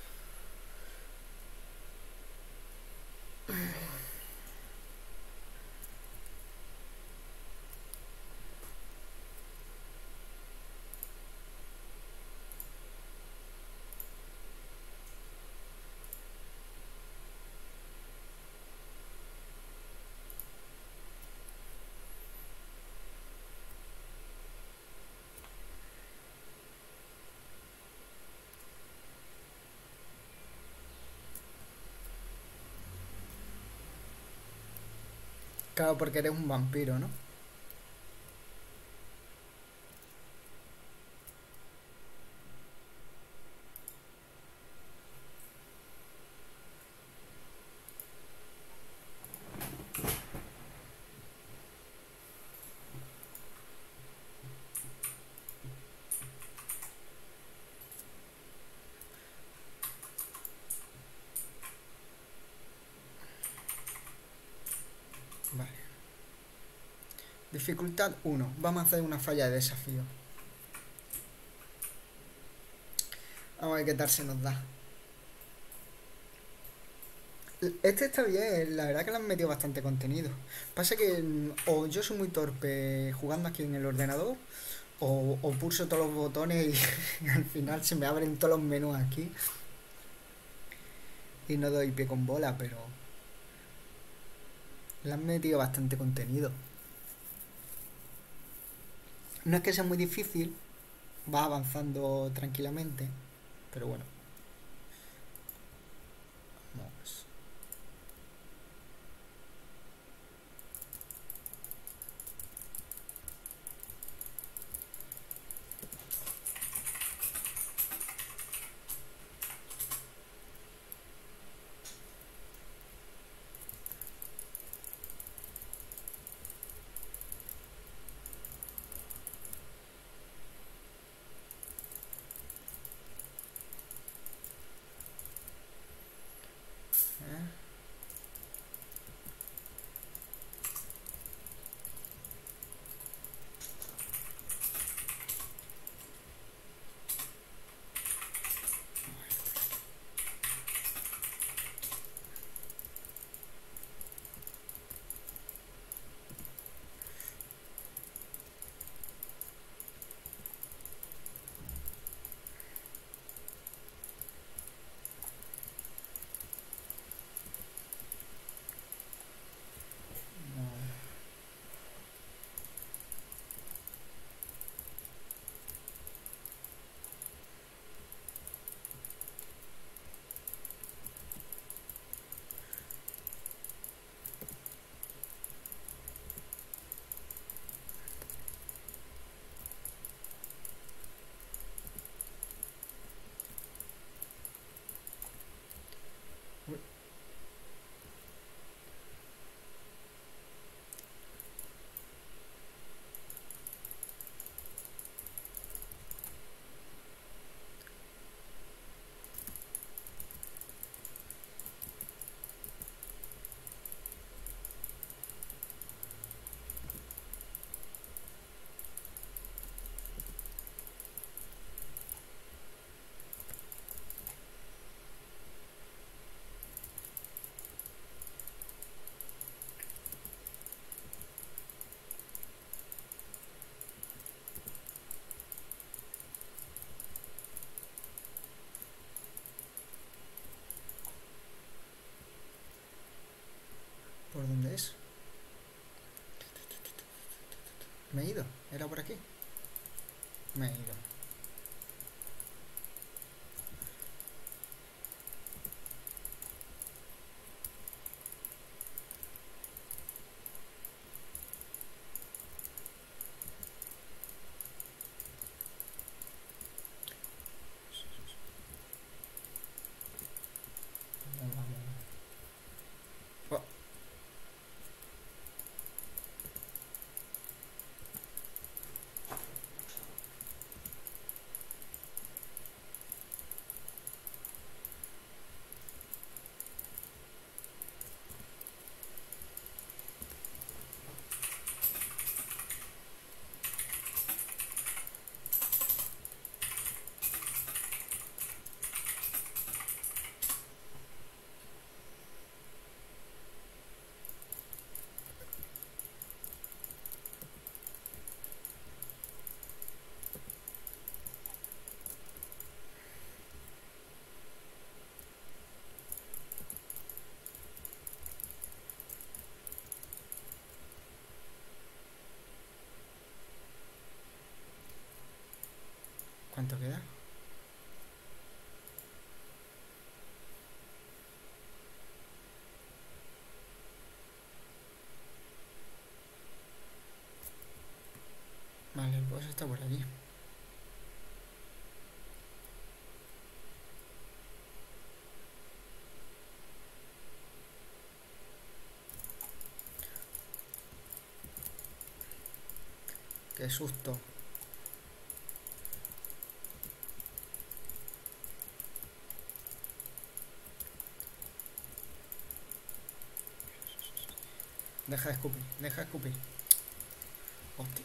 Claro, porque eres un vampiro, ¿no? Vale. Dificultad uno. Vamos a hacer una falla de desafío. Vamos a ver qué tal se nos da. Este está bien, la verdad que le han metido bastante contenido. Pasa que mm, o yo soy muy torpe jugando aquí en el ordenador, o, o pulso todos los botones y al final se me abren todos los menús aquí y no doy pie con bola, pero le han metido bastante contenido. No es que sea muy difícil, va avanzando tranquilamente, pero bueno. Vamos. Me he ido. Oh, ¿cuánto queda? Vale, el boss está por allí. Qué susto. Deja de escupir, deja de escupir. Hostia.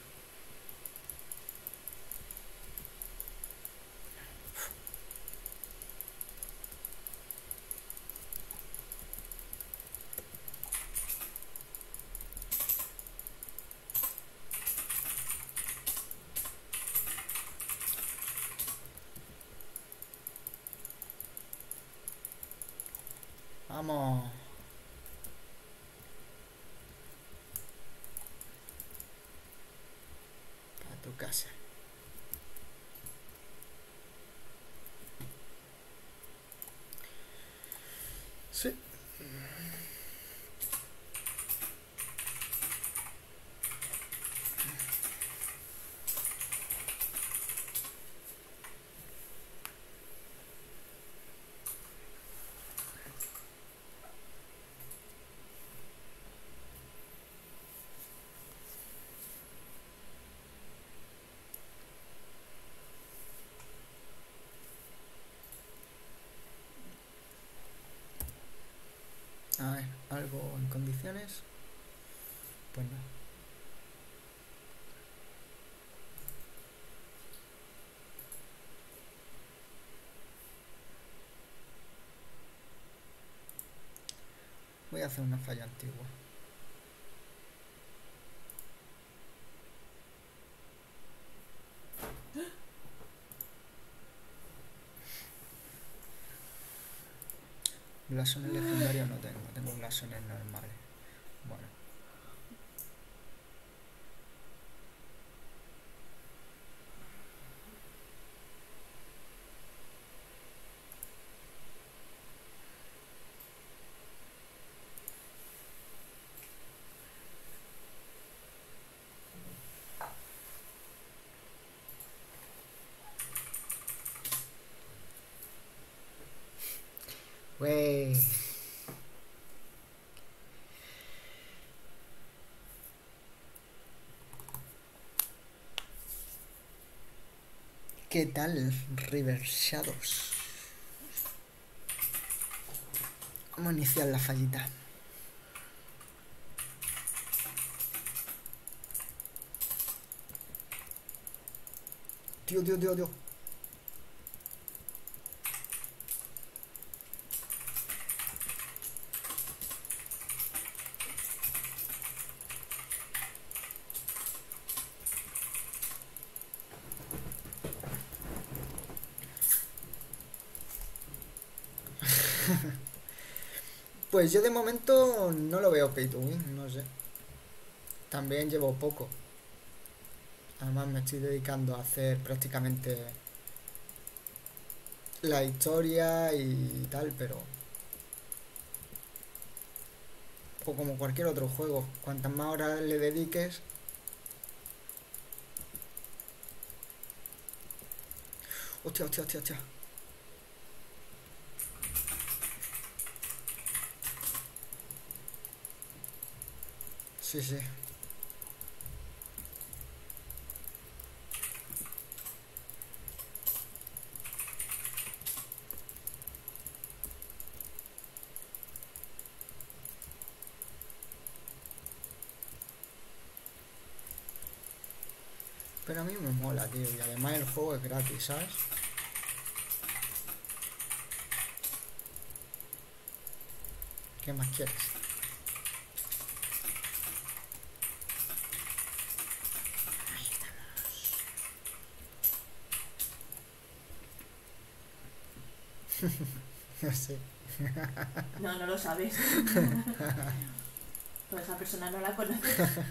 Vamos. A tu casa. Sí. A ver, algo en condiciones. Pues no. Voy a hacer una falla antigua. Blasones legendarios no tengo, tengo blasones normales. Bueno. Wey. ¿Qué tal, River Shadows? Vamos a iniciar la fallita. Tío, tío, tío, tío. Pues yo de momento no lo veo pay to win, no sé. También llevo poco. Además me estoy dedicando a hacer prácticamente la historia y tal, pero o como cualquier otro juego, cuantas más horas le dediques. Hostia, hostia, hostia, hostia. Sí, sí. Pero a mí me mola, tío. Y además el juego es gratis, ¿sabes? ¿Qué más quieres? No sé. No, no lo sabes. Pues esa persona no la conoce.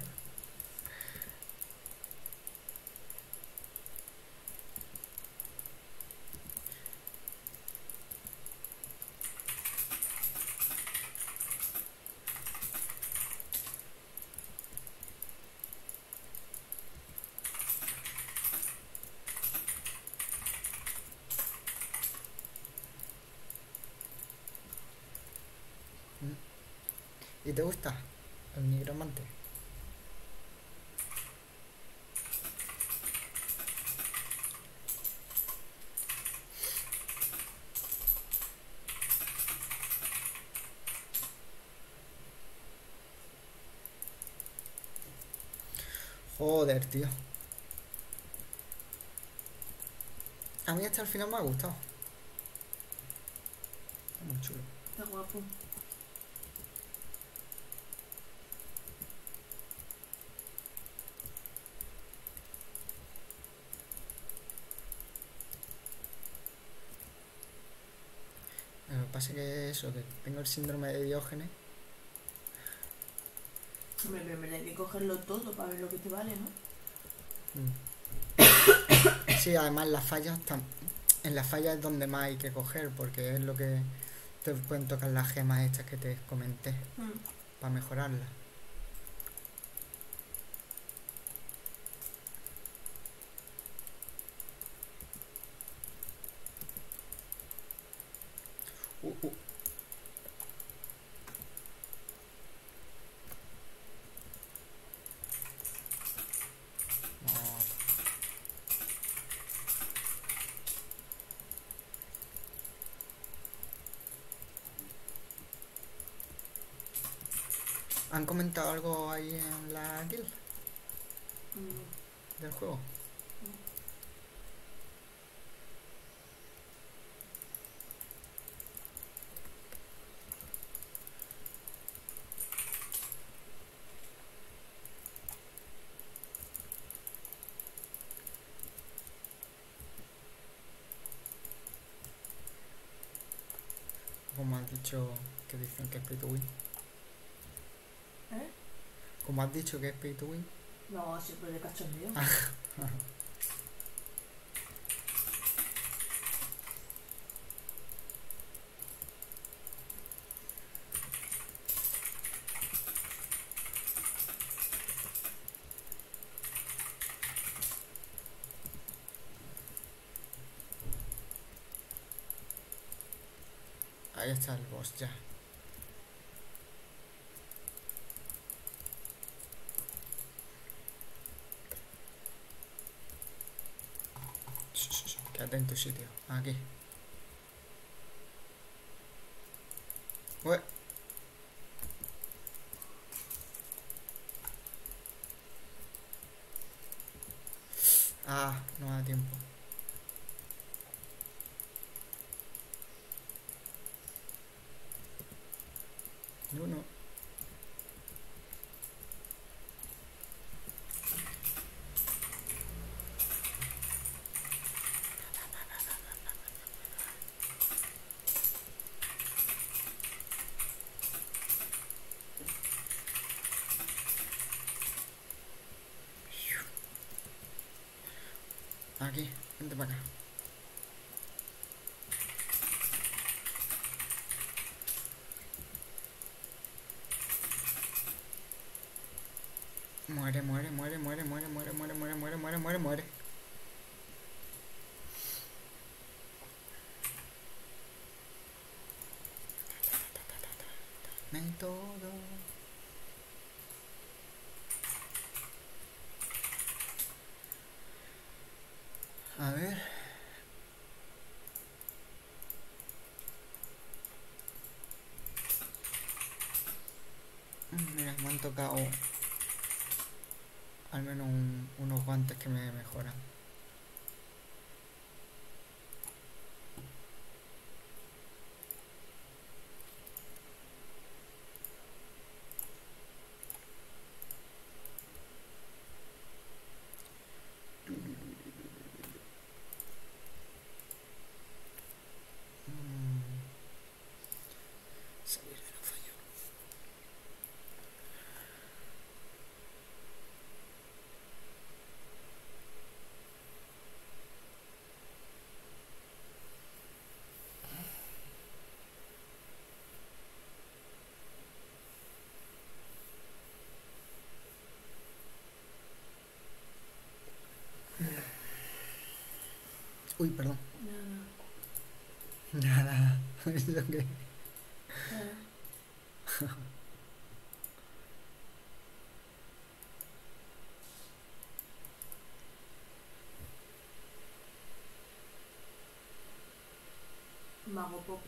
¿Y te gusta el nigromante? Joder, tío. A mí hasta el final me ha gustado. Está muy chulo. Está guapo. Lo que pasa es que eso, que tengo el síndrome de Diógenes. Hombre, pero en verdad hay que cogerlo todo para ver lo que te vale, ¿no? Mm. Sí, además las fallas están... En las fallas es donde más hay que coger, porque es lo que te pueden tocar las gemas estas que te comenté, Mm. para mejorarlas. Uh, uh. No. ¿Han comentado algo ahí en la guild Mm. del juego? Como has dicho que dicen que es pay to win. ¿Eh? Como has dicho que es pay to win. No, siempre de cachondeo. Ahí está el boss ya. Shh, shh, shh, quédate en tu sitio. Aquí. Ué. Ah, no da tiempo. No, no. Aquí, vente para acá. Muere, muere, muere, muere, muere, muere, muere, muere, muere, muere, muere, muere. Todo. A ver. Mira, me han tocado al menos un, unos guantes que me mejoran. Salir de la falla. Uy, perdón. Nada. Nada. ¿Eso qué? Nada. Mago Pop.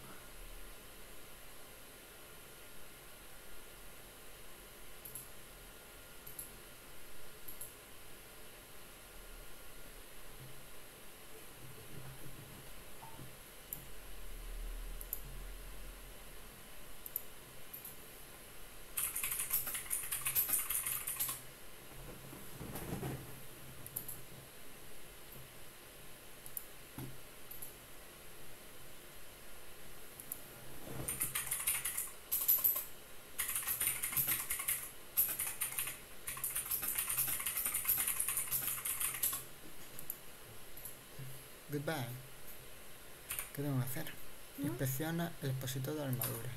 Goodbye. ¿Qué tengo que hacer? ¿No? Inspecciona el expositor de armadura.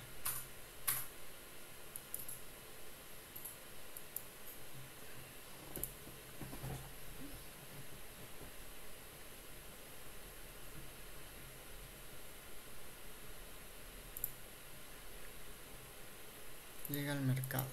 Llega al mercado.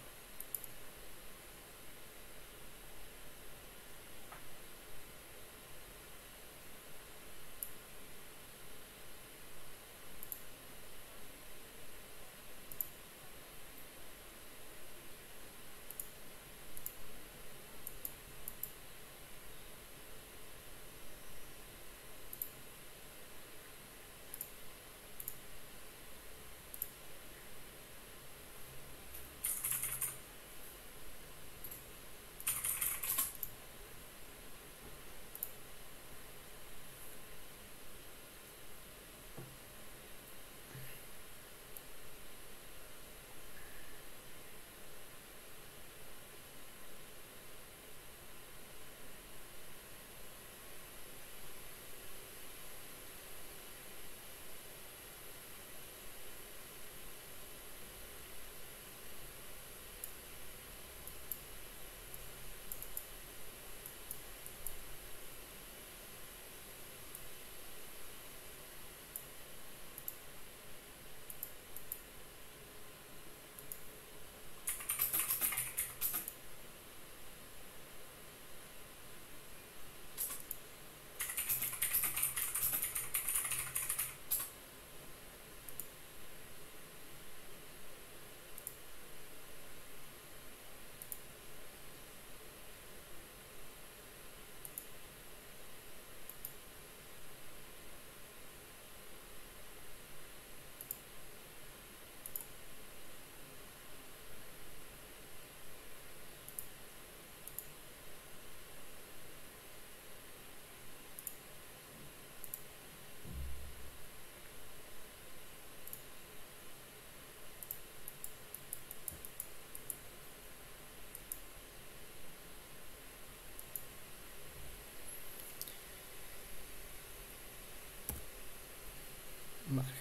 Vale.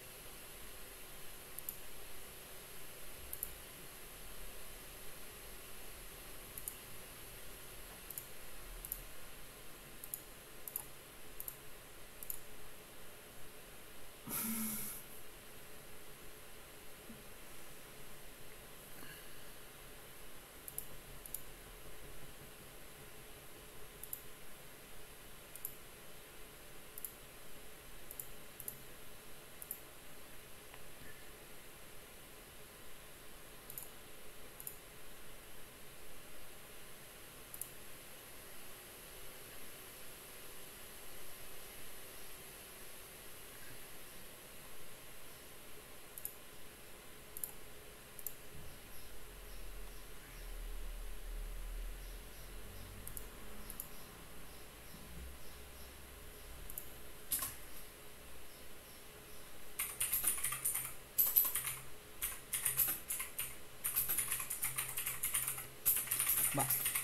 Va.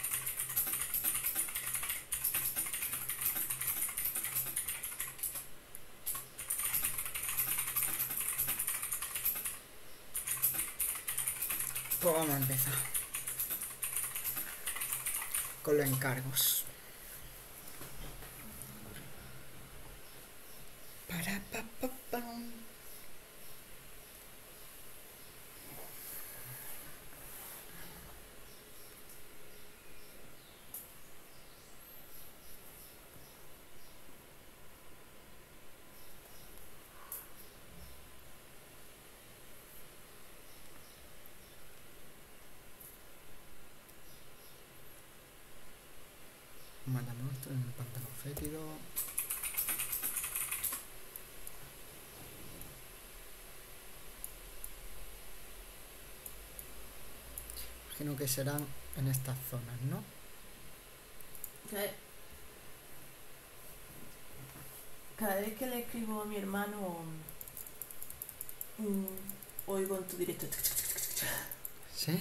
Pues vamos a empezar con los encargos. Para pa pa pam. Manda monstruo en un pantano fétido. Imagino que serán en estas zonas, ¿no? Cada, cada vez que le escribo a mi hermano, mm, oigo en tu directo. ¿Sí?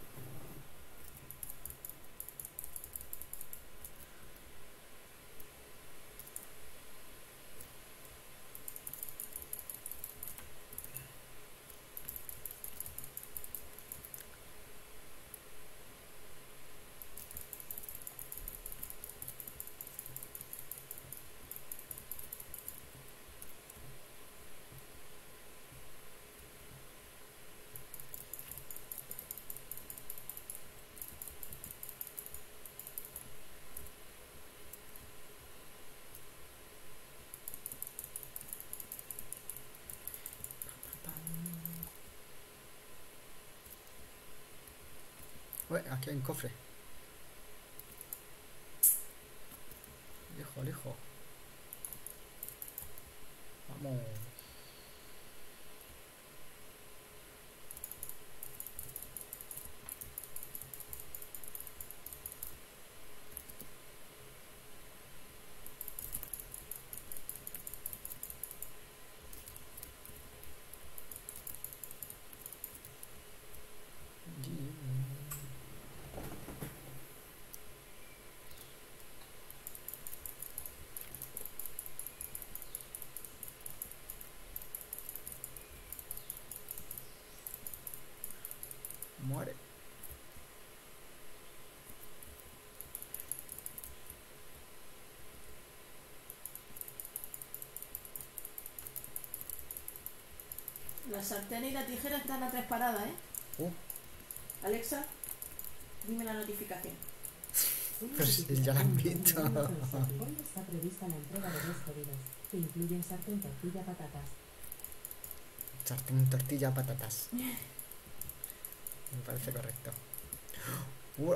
Ué, aquí hay un cofre. Hijo, hijo. Vamos. Muere. La sartén y la tijera están a tres paradas, ¿eh? Uh, Alexa, dime la notificación. pero si ya la han visto. Hoy está prevista la entrega de dos pedidos, que incluyen sartén, tortilla, patatas. Sartén, tortilla, patatas. Me parece correcto. Uh,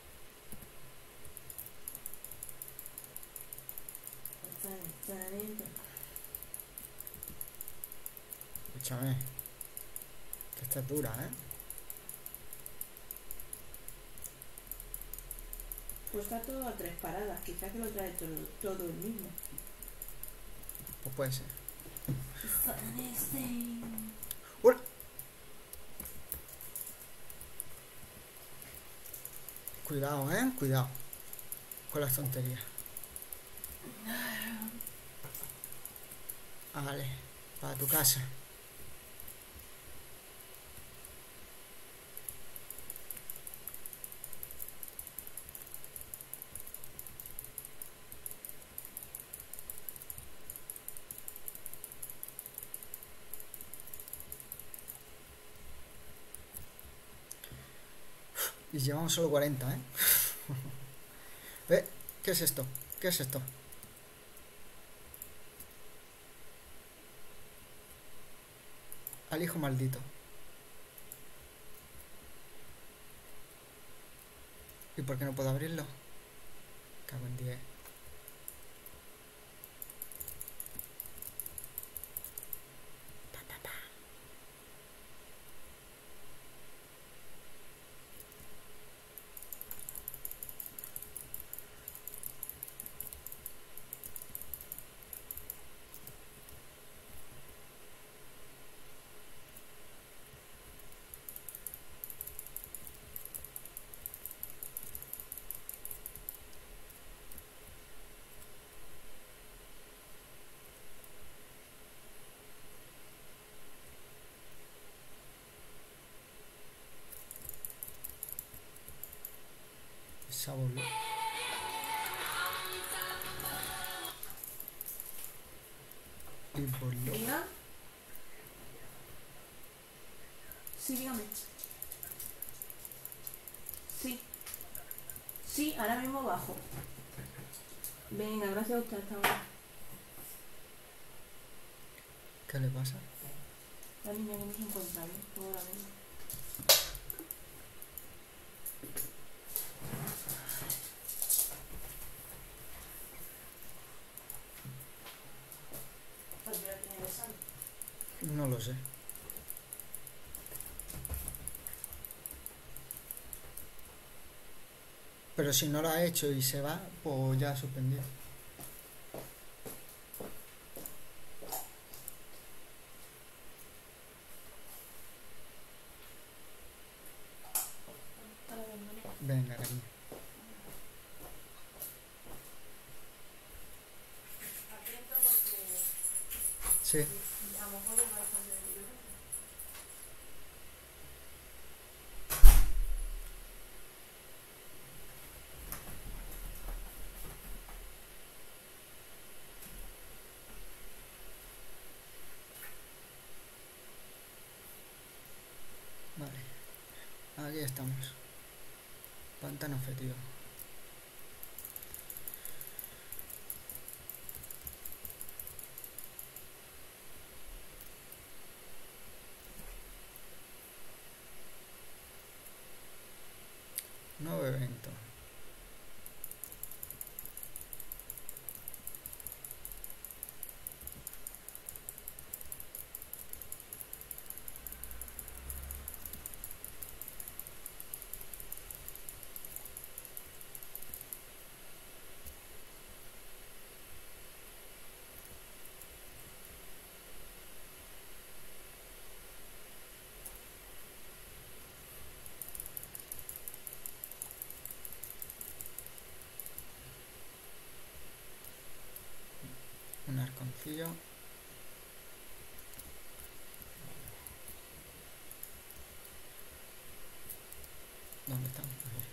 escúchame. Que esta es dura, ¿eh? Pues está todo a tres paradas, quizá que lo trae todo, todo el mismo. Pues puede ser. Funny Uh, cuidado, ¿eh? Cuidado con las tonterías. Vale. Para tu casa. Y llevamos solo cuarenta, ¿eh? ¿Eh? ¿Qué es esto? ¿Qué es esto? Al hijo maldito. ¿Y por qué no puedo abrirlo? Cago en diez. Se ha volvido. Y volvió. Diga. Sí, dígame. Sí. Sí, ahora mismo bajo. Venga, gracias a usted hasta ahora. ¿Qué le pasa? La niña que no se encuentra bien, ahora mismo. No lo sé. Pero si no lo ha hecho y se va, pues ya ha suspendido. Venga, cariño. Sí. Vale. Aquí estamos. Pantano fétido. Nuevo evento. Un arconcillo. ¿Dónde están? Ahí.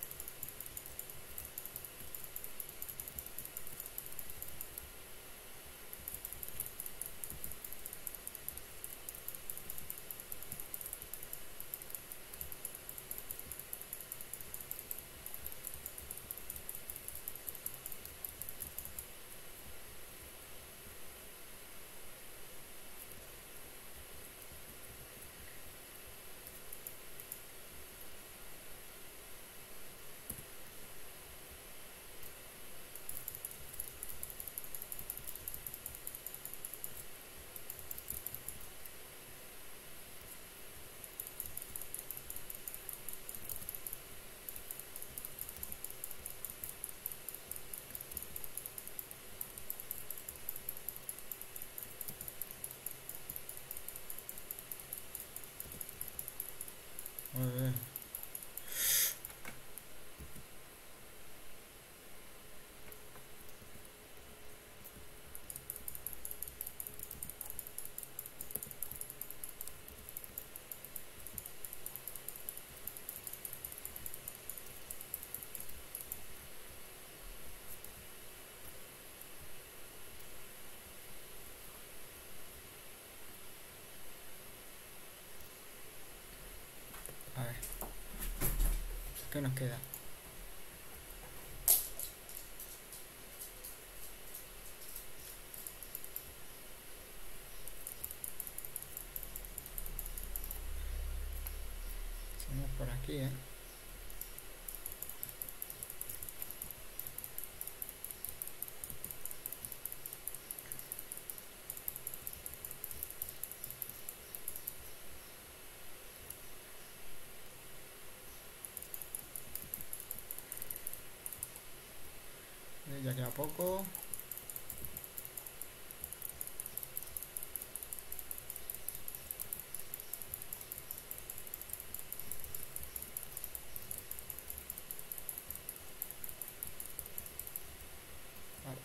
¿Qué nos queda? Seguimos por aquí, ¿eh? Eh, Ya queda poco. Vale.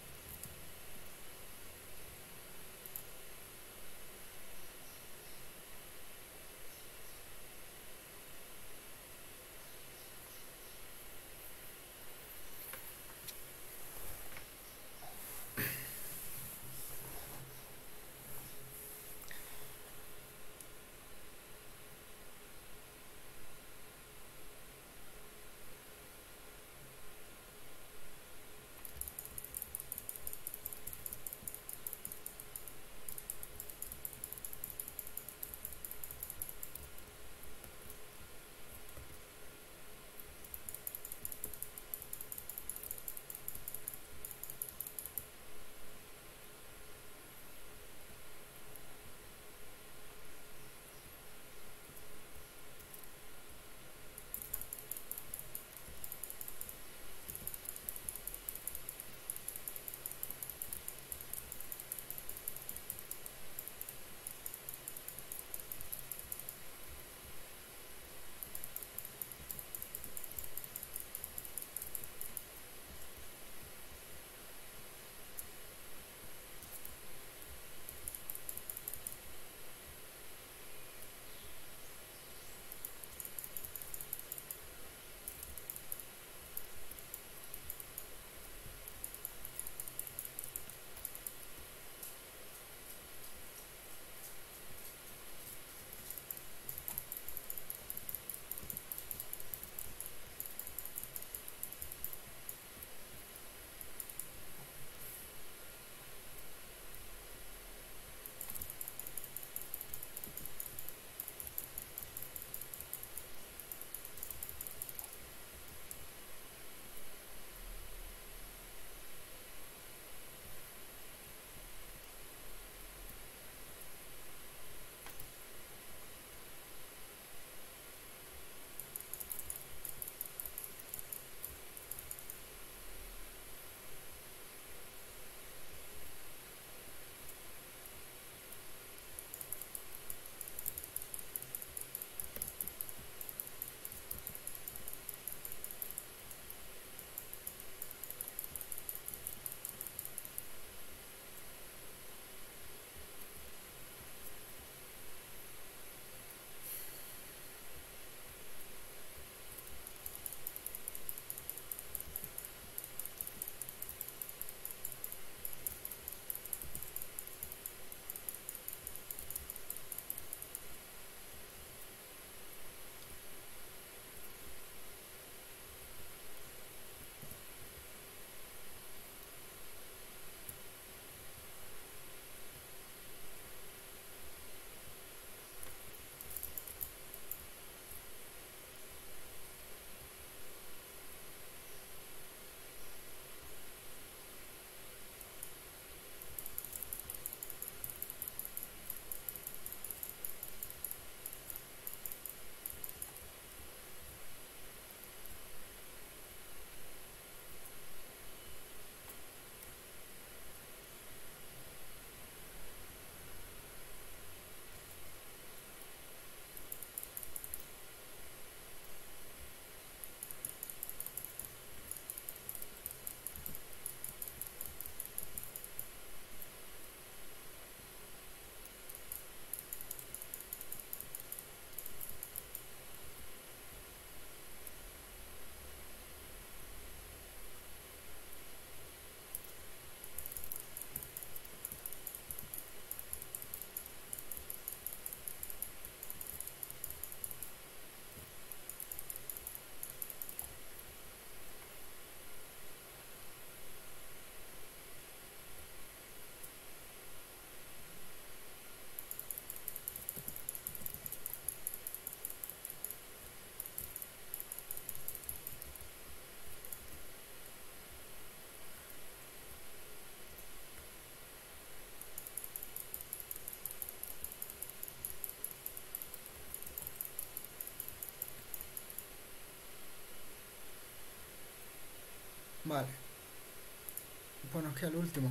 Pues nos queda el último.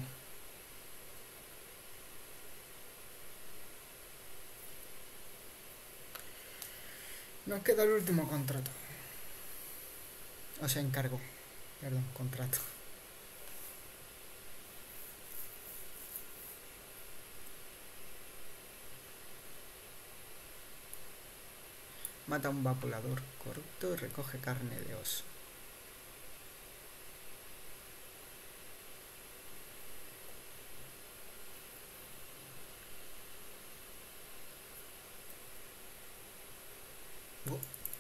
Nos queda el último contrato. O sea, encargo. Perdón, contrato. Mata a un vapolador corrupto y recoge carne de oso. Oh.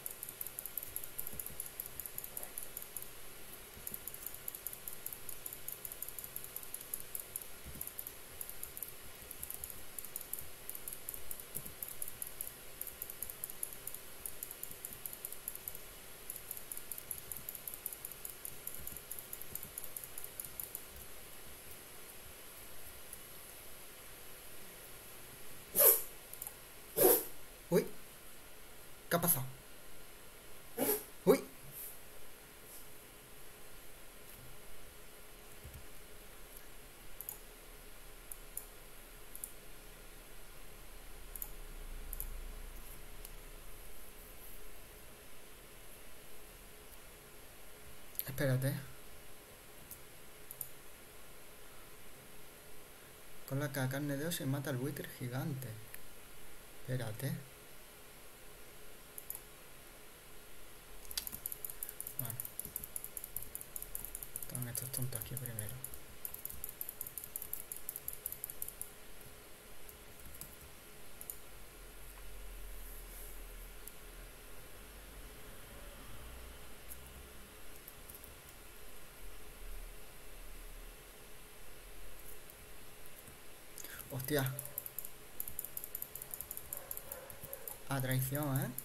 Uy, ¿qué ha pasado? Uy. Espérate. Con la carne de oso y mata al buitre gigante. Espérate. Bueno. Están estos tontos aquí primero. Hostia. A traición, ¿eh?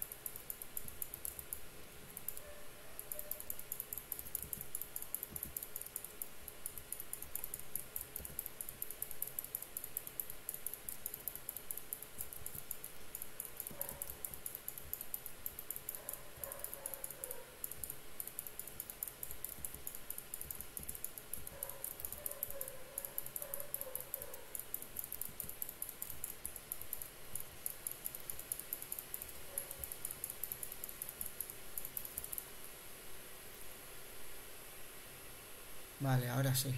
Vale, ahora sí.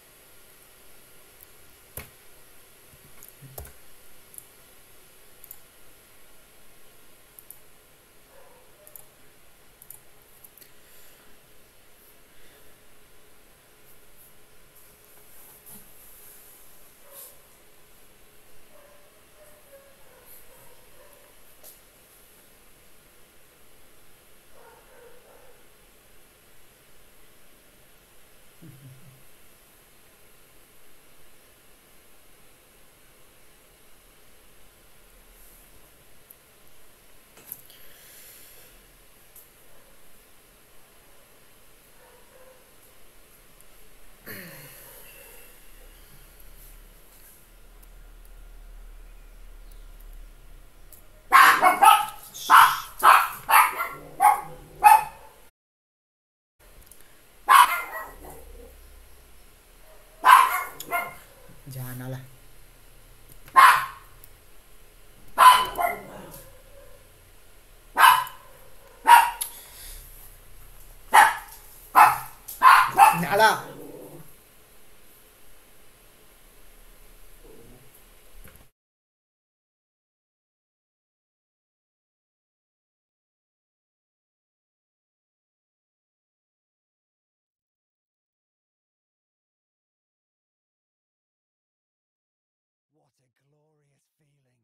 Ya, nada. Nada. What a glorious feeling.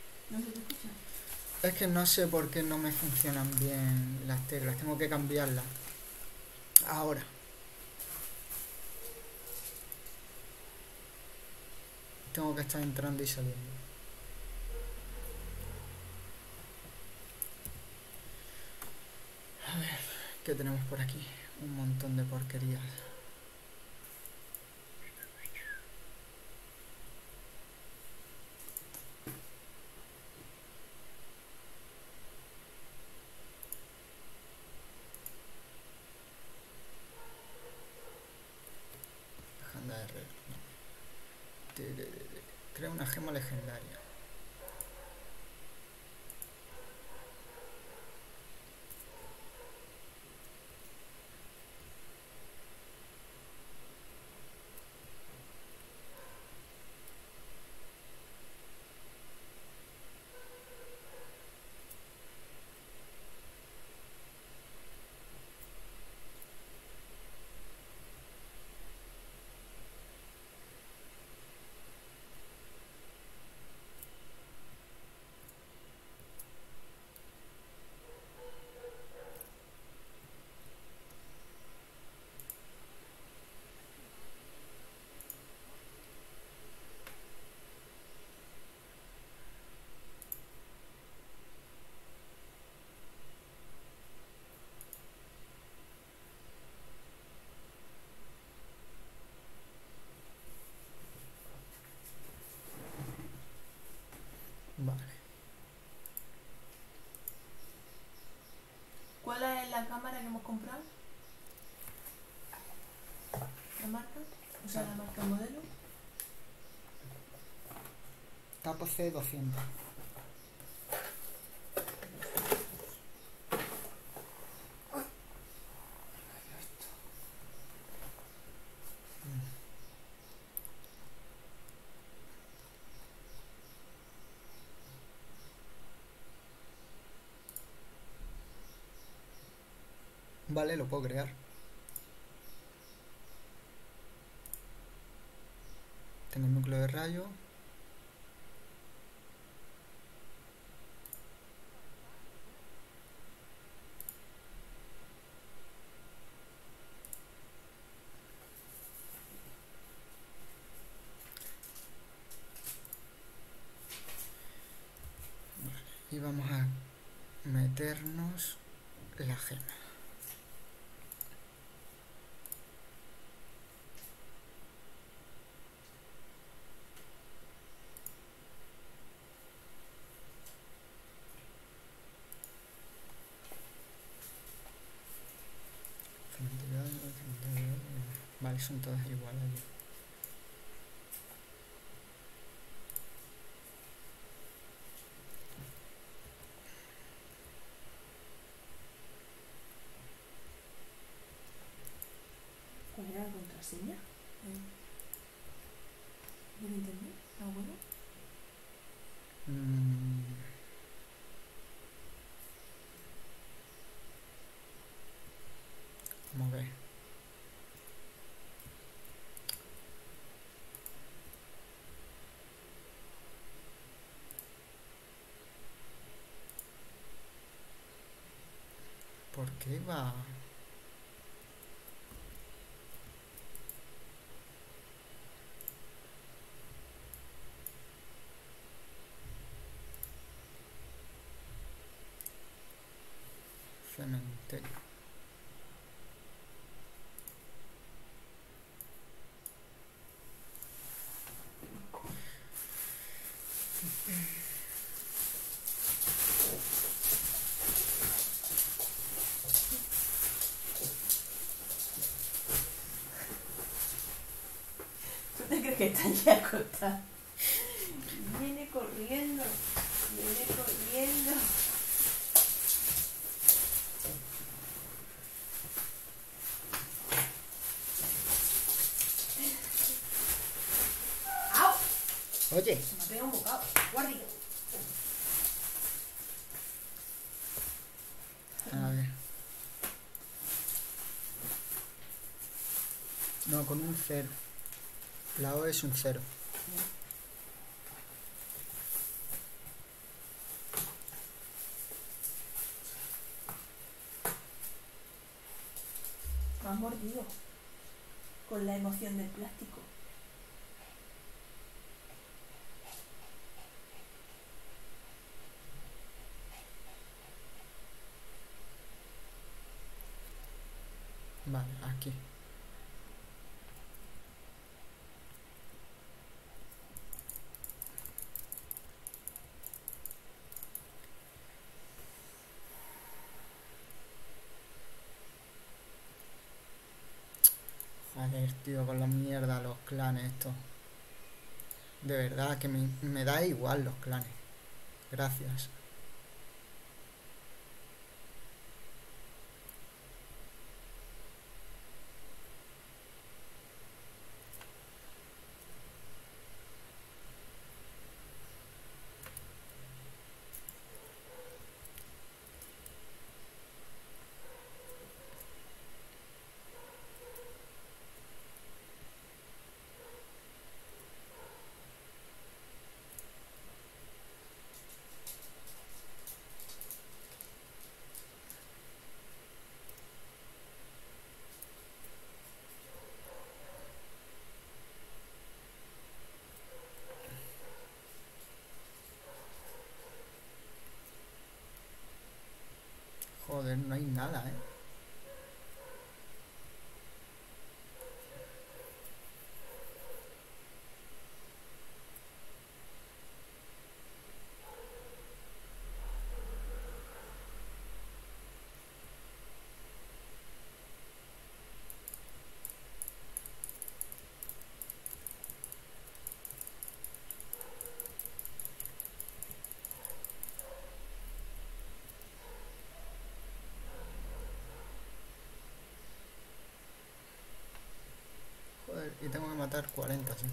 ¿No se te escucha? Es que no sé por qué no me funcionan bien las teclas. Tengo que cambiarlas. Ahora. Tengo que estar entrando y saliendo. A ver, ¿qué tenemos por aquí? Un montón de porquerías. Agenda de red. No. Te- te- te- Crea una gema legendaria. Vale. ¿Cuál es la cámara que hemos comprado? ¿La marca? O sea, la marca modelo. Tapo C doscientos. Vale, lo puedo crear. Tengo el núcleo de rayo. Y vamos a meternos la gema. Vale, son todas iguales. ¿Cuál era la contraseña? ¿Del internet? ¿La buena? Mm. Vamos a ver. ¿Por qué va? Cementerio. ¿Tú te crees que está ya acostada? Viene corriendo, viene corriendo. ¡Au! Oye, Se me ha pegado un bocado. Guardia. a ver. No, con un cero. La O es un cero. Me han mordido. Con la emoción del plástico. Vale, aquí. Joder, tío, con la mierda los clanes estos. De verdad que me, me da igual los clanes. Gracias. Joder, no hay nada, ¿eh? Joder, y tengo que matar cuarenta, sí.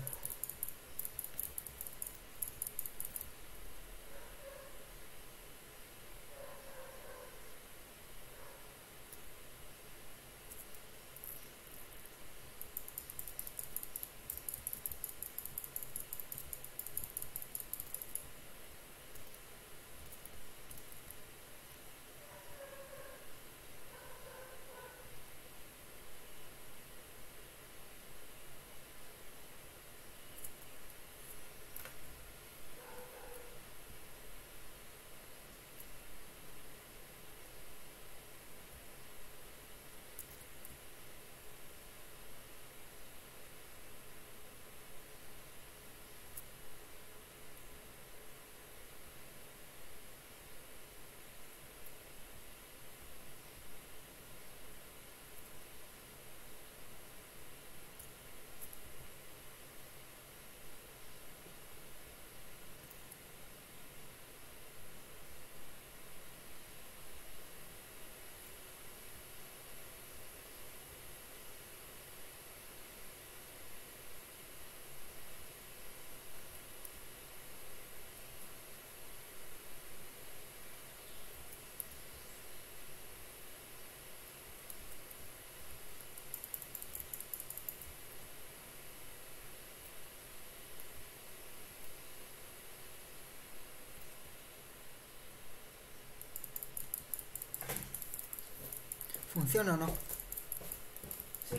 ¿Funciona o no? Sí.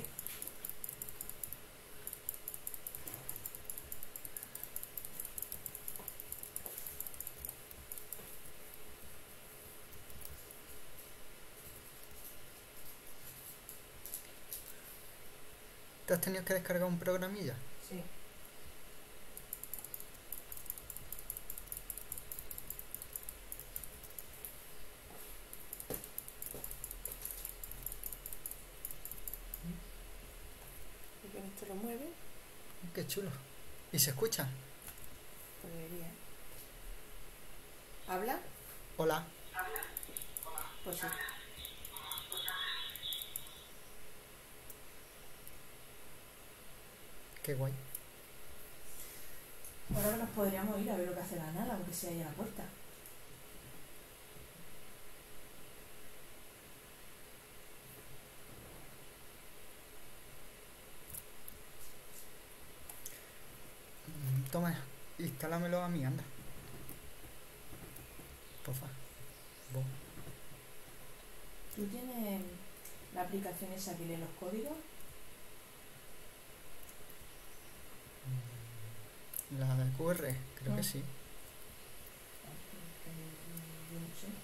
¿Te has tenido que descargar un programilla? Sí. Y con esto lo mueve, Qué chulo. ¿Y se escucha? pues debería. ¿Habla? Hola. Pues sí. Qué guay. Ahora nos podríamos ir a ver lo que hace la nada, aunque sea ahí a la puerta. Mm, Toma, instálamelo a mí, anda. Porfa. Vos. Tú tienes La aplicación esa que lee los códigos. La de Q R, creo Ah. que sí. Yo no sé.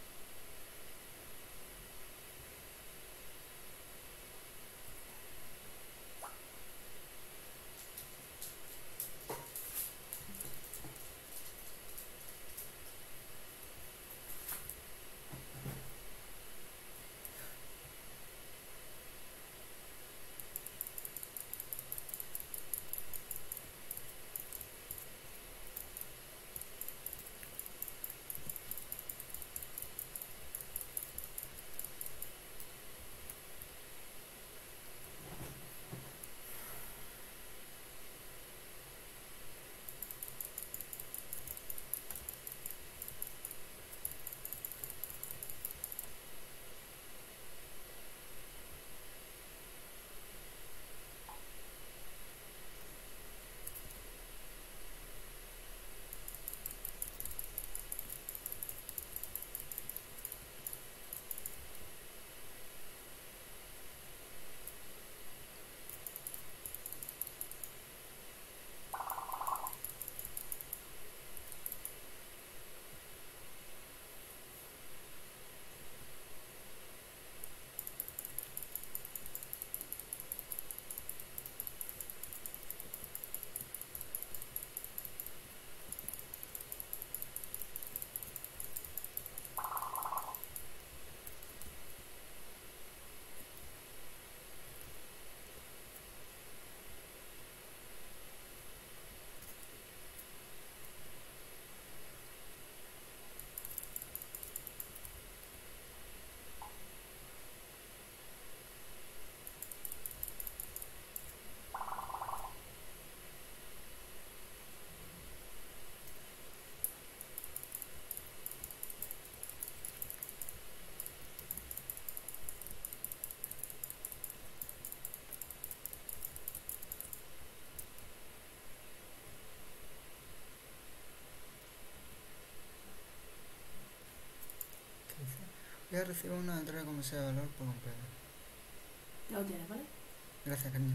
Voy a recibir una entrega como sea de valor por completo. Ya lo tienes, ¿vale? Gracias, cariño.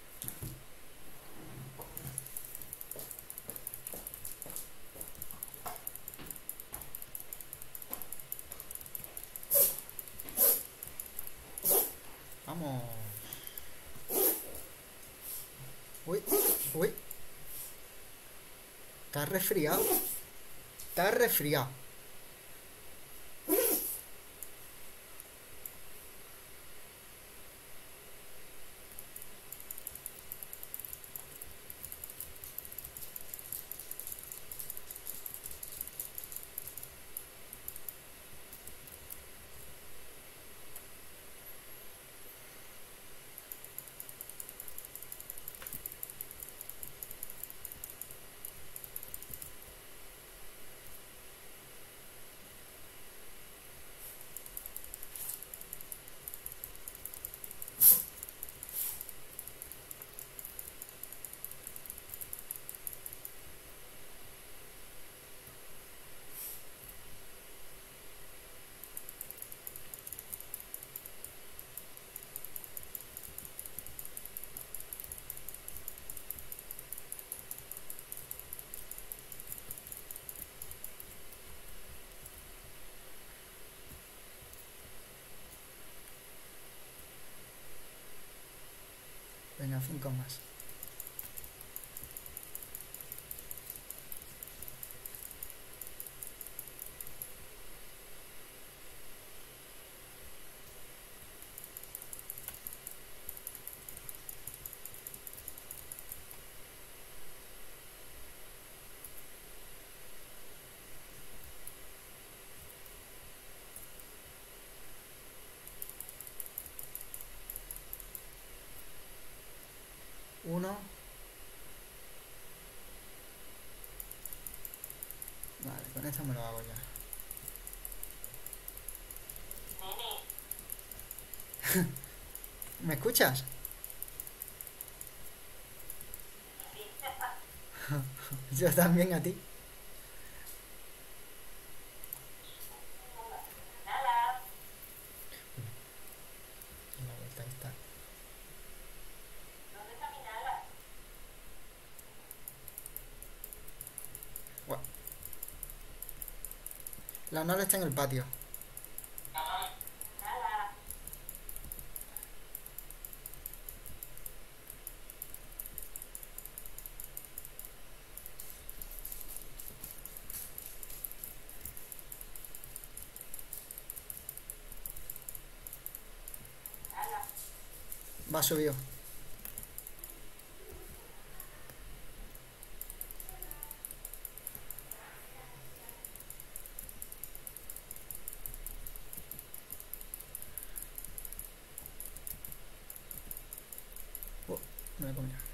Vamos. Uy, uy. Está resfriado. Está resfriado. Venga, cinco más. Uno. Vale, con esto me lo hago ya. ¿Me escuchas? Yo también a ti. La Nala está en el patio. Va subido. Oh, me la he comido.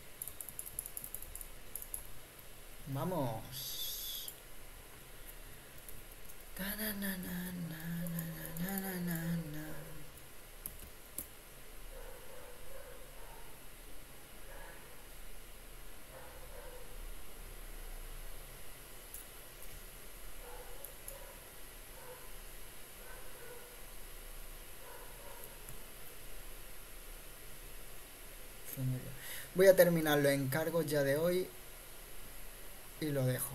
Vamos. Ta na na na na na na na na na. Voy a terminar los encargos ya de hoy y lo dejo.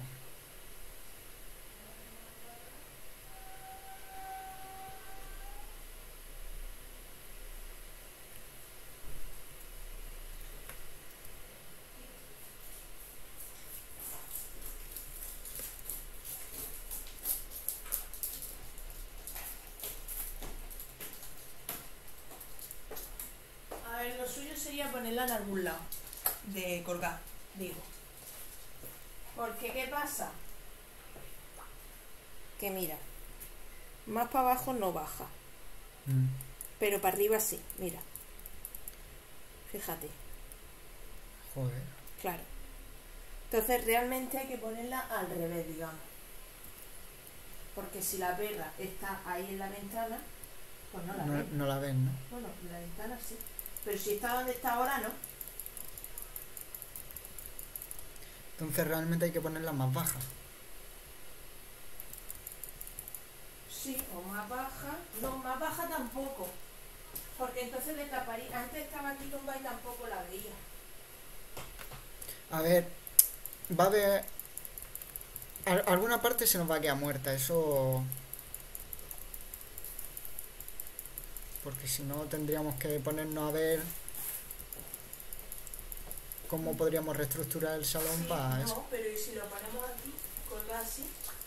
A ver, lo suyo sería ponerla en algún lado. De colgar, digo. Porque, ¿qué pasa? Que mira, más para abajo no baja, Mm. pero para arriba sí, mira. Fíjate, Joder. claro. Entonces realmente hay que ponerla al revés, digamos. Porque si la perra está ahí en la ventana, pues no la No, ves. no la ven, ¿no? Bueno, en la ventana sí. Pero si está donde está ahora, no. Entonces realmente hay que ponerla más baja. Sí, o más baja. No, más baja tampoco. Porque entonces le taparía. Antes estaba aquí tumbada y tampoco la veía. A ver, va a haber... al- alguna parte se nos va a quedar muerta, eso... Porque si no tendríamos que ponernos a ver cómo podríamos reestructurar el salón Sí, para no, eso. pero ¿y si lo ponemos aquí, colgado así?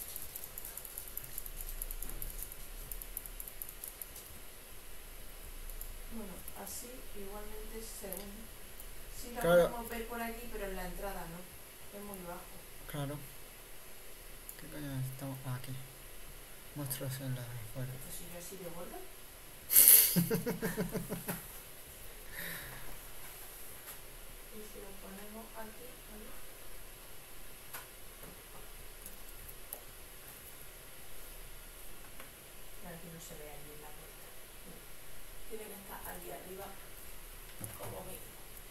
Bueno, así igualmente según. Sí la Claro. podemos ver por aquí, pero en la entrada no. Es muy bajo. Claro. ¿Qué coño necesitamos? Ah, aquí. Monstruos en la de afuera. Esto si yo así de gorda. Y si lo ponemos aquí, ¿vale? Para que no se vea allí en la puerta. No. Tiene que estar allí arriba como mínimo.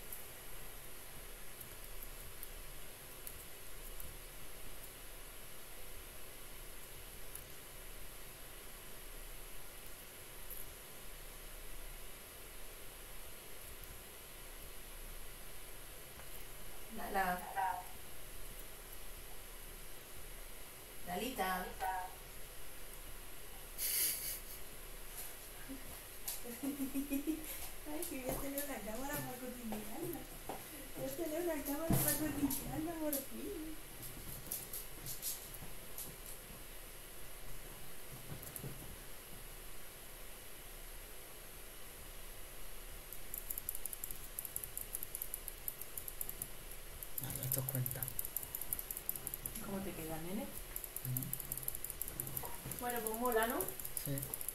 Lala. Lalita. Ay, que voy a tener una cámara para cotillearla. Voy a tener una cámara para cotillearla por fin. Vale, esto os cuenta. ¿Cómo te queda, nene? Ujú. Bueno, pues mola, ¿no? Sí.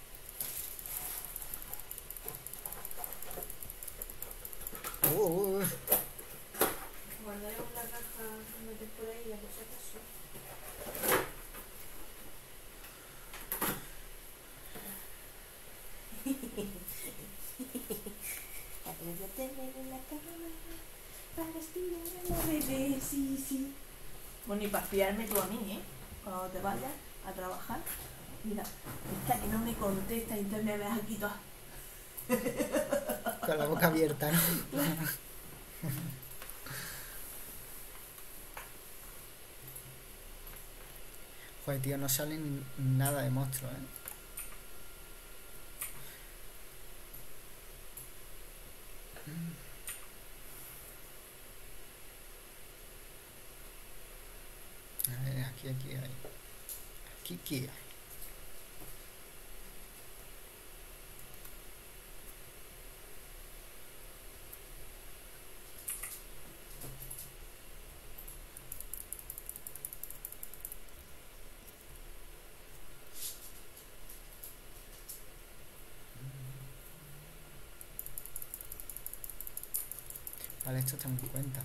Uh, uh, uh. Guardaremos la caja que metes por ahí, ya por si acaso. Voy a tener una cámara para espiar a la bebé, sí, sí. Bueno, y para espiarme tú a mí, ¿eh? Cuando te vayas a trabajar. Mira, esta que no me contesta y entonces me ves aquí toda. Con la boca abierta, ¿no? Pues tío, no sale ni nada de monstruos, ¿eh? A ver, aquí, aquí hay. Aquí, ¿qué hay? Vale, esto está en cuenta.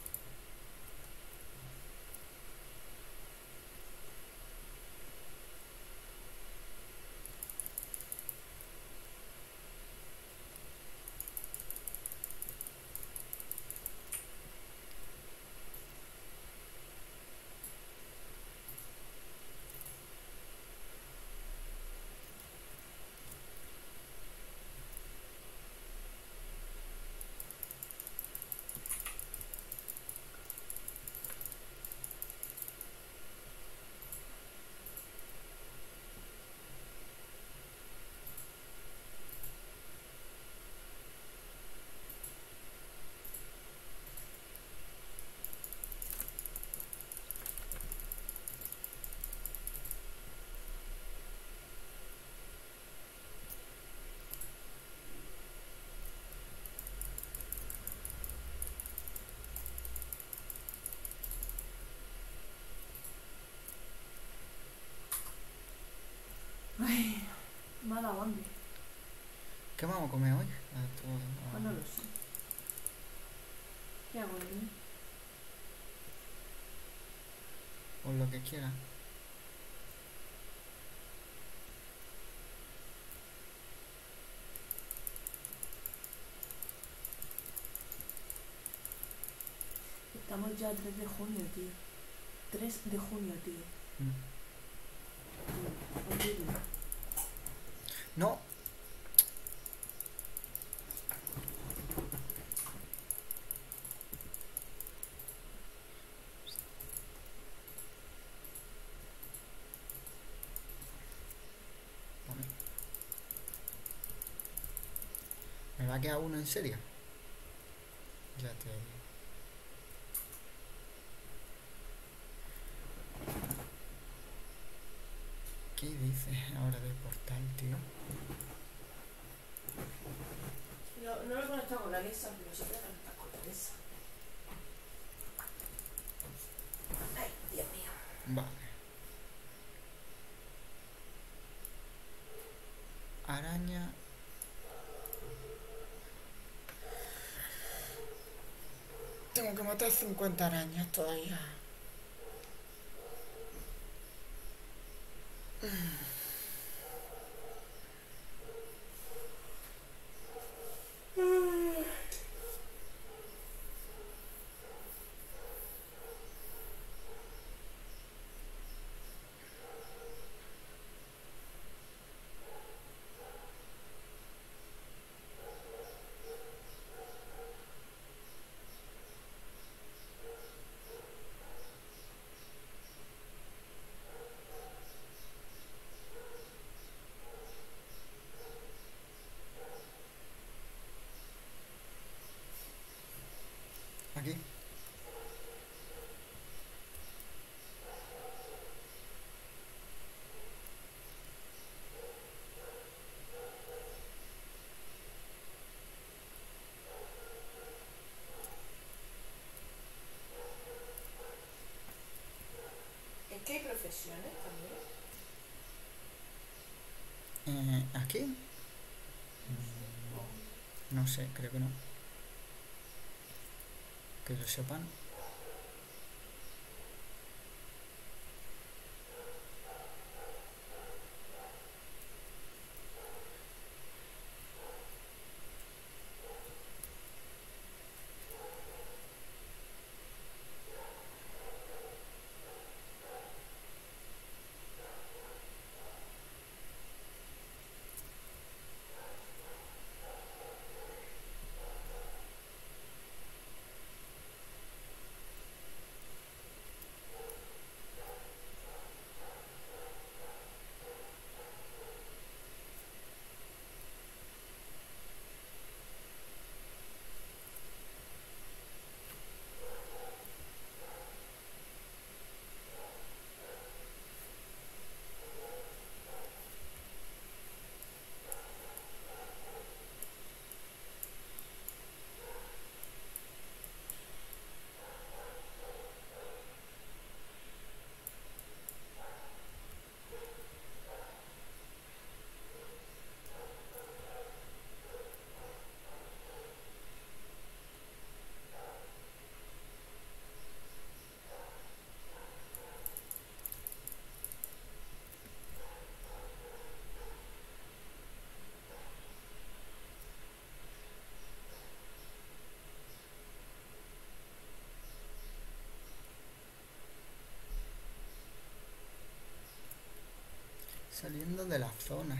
Ay, me ha dado hambre. ¿Qué vamos a comer hoy? Ah, todo- Pues no lo sé. ¿Qué hago, niño? O lo que quiera. Estamos ya a tres de junio, tío. tres de junio, tío. Mm. Horrible. No. ¿Me va a quedar uno en serio? Ya te digo. ¿Qué dices ahora de portal, tío? No, no lo he conectado con la Alexa, pero siempre conectas con la Alexa. Ay, Dios mío. Vale. Araña. Tengo que matar cincuenta arañas todavía. Aquí. Es que hay profesiones también. Eh, ¿Aquí? No sé, creo que no. Que yo sepa, no. Saliendo de la zona.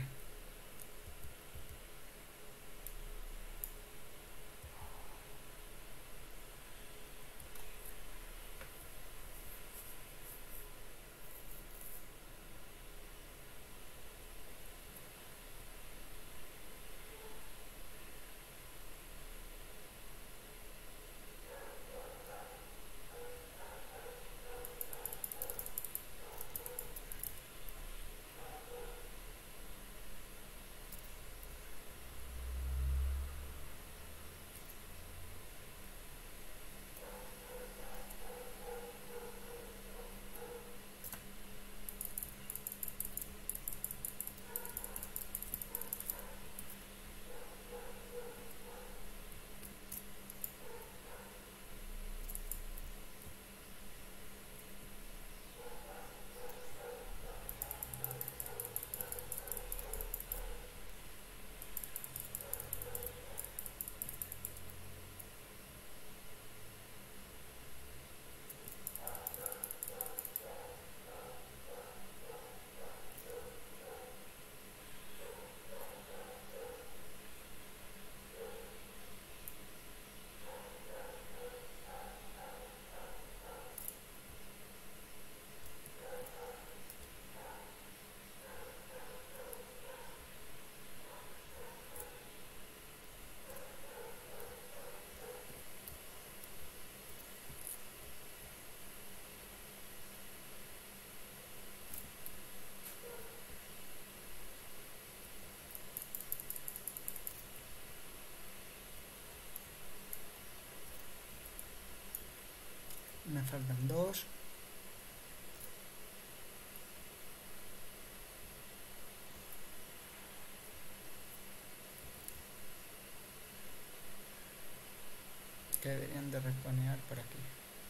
Me faltan dos. Que deberían de respawnear por aquí.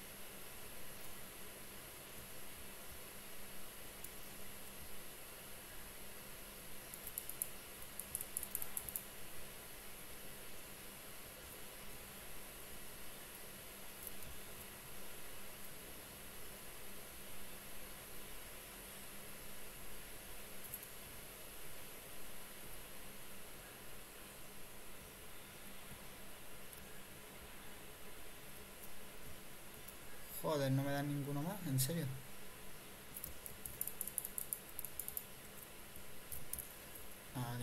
Joder, no me dan ninguno más, en serio. Vale.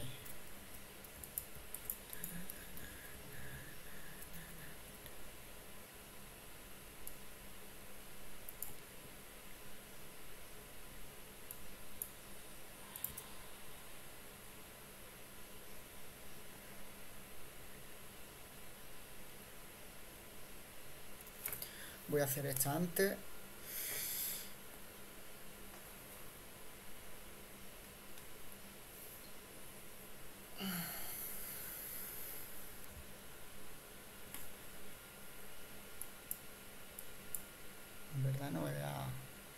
Voy a hacer esta antes. En verdad no vea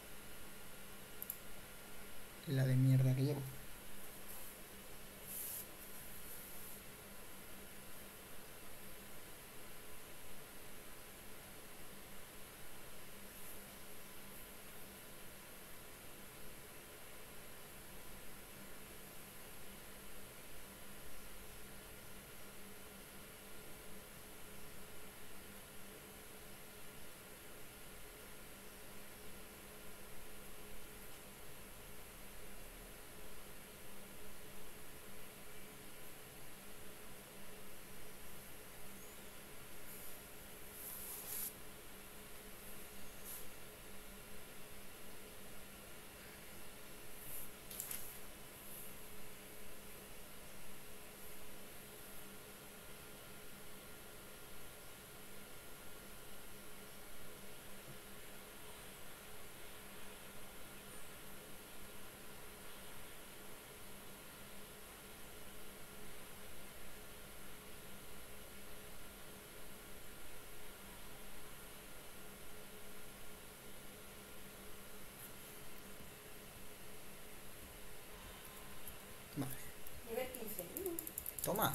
la de mierda que llevo. Vale. Nivel quince. Toma.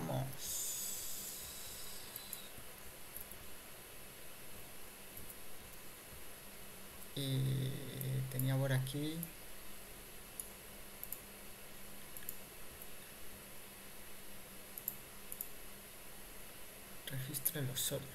Vamos. Y tenía por aquí. Registra el usuario.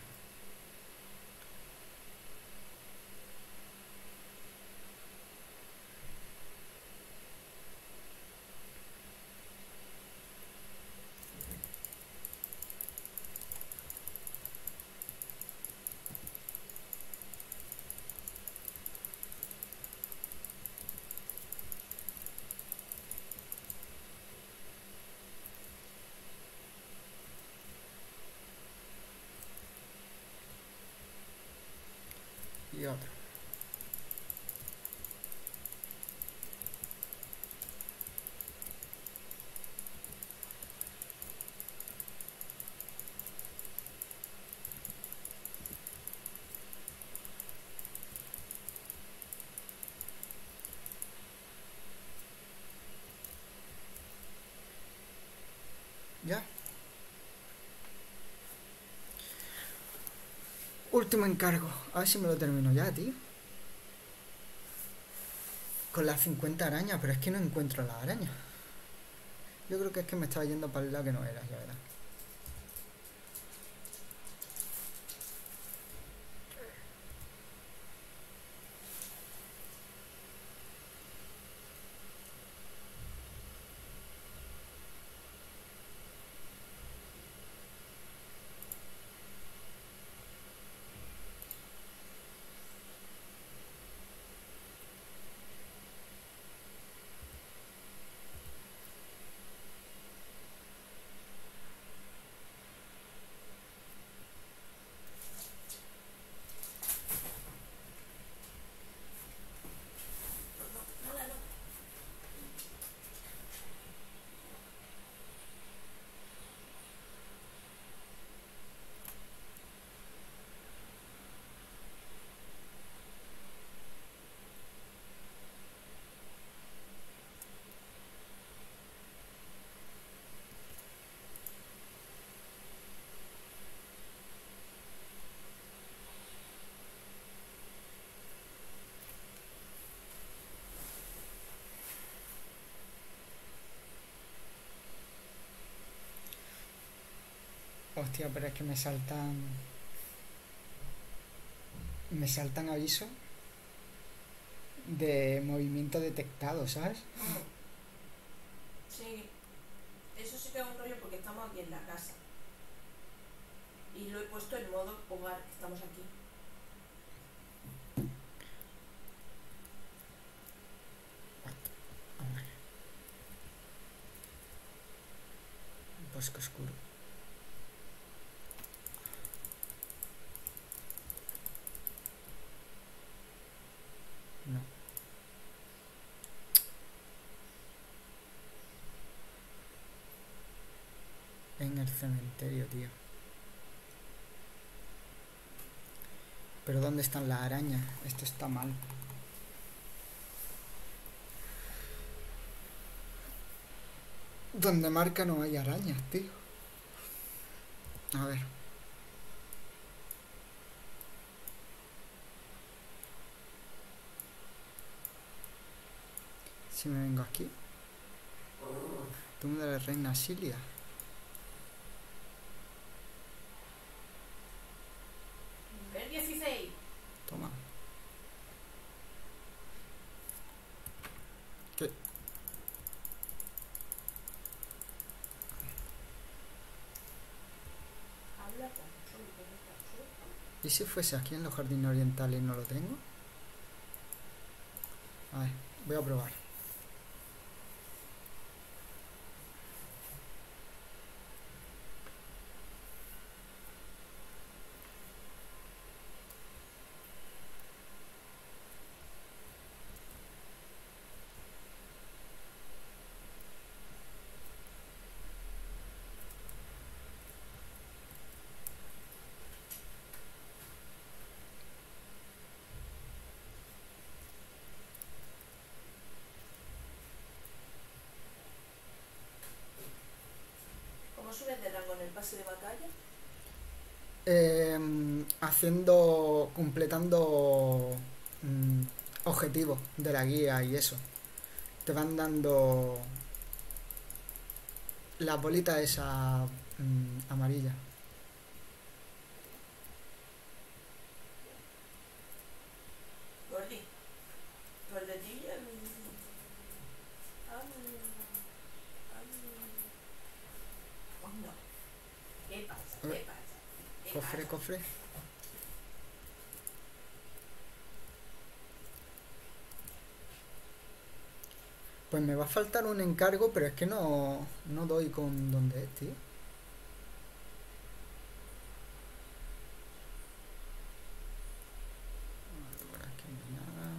Y otro. Ya. Último encargo. A ver si me lo termino ya, tío. Con las cincuenta arañas, pero es que no encuentro las arañas. Yo creo que es que me estaba yendo para el lado que no era, ya verás. Hostia, pero es que me saltan... Me saltan avisos de movimiento detectado, ¿sabes? Sí, eso sí que es un rollo porque estamos aquí en la casa. Y lo he puesto en modo hogar, que estamos aquí. Bosque oscuro. No. En el cementerio, tío. Pero ¿dónde están las arañas? Esto está mal. Donde marca no hay arañas, tío. A ver. Si me vengo aquí. Tumba de la reina Silia. Nivel dieciséis. Toma. ¿Qué? Habla con su con ¿Y si fuese aquí en los jardines orientales y no lo tengo? A ver, voy a probar. pase de batalla? Eh, haciendo, completando mm, objetivos de la guía y eso. Te van dando las bolitas esas mm, amarillas. Gordi, gordetilla. Am, am. Oh, no. ¿Qué pasa? ¿Qué pasa? ¿Qué Cofre, pasa? cofre. Pues me va a faltar un encargo, pero es que no, no doy con dónde es, tío. Por aquí no hay nada.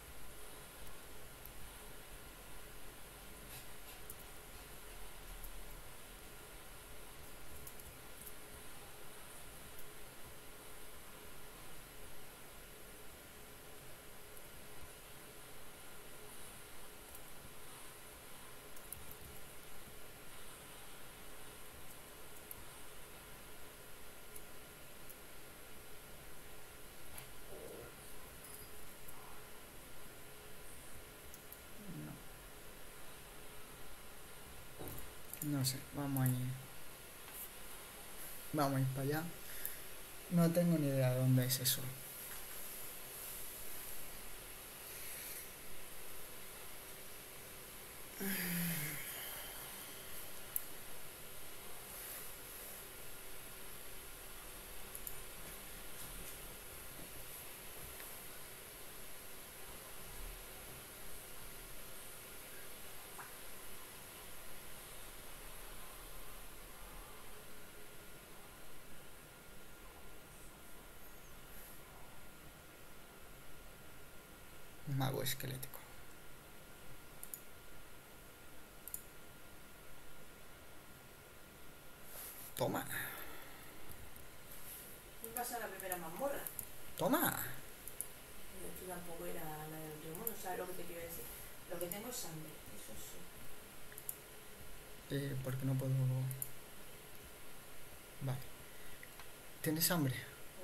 No sé, vamos a ir. Vamos a ir para allá. No tengo ni idea de dónde es eso. Mago esquelético. Toma, ¿Qué pasa la primera mazmorra? toma. Esto tampoco era la del último mundo, ¿sabes lo que te quiero decir? Lo que tengo es sangre, eso sí. Eh, porque no puedo. Vale. ¿Tienes hambre?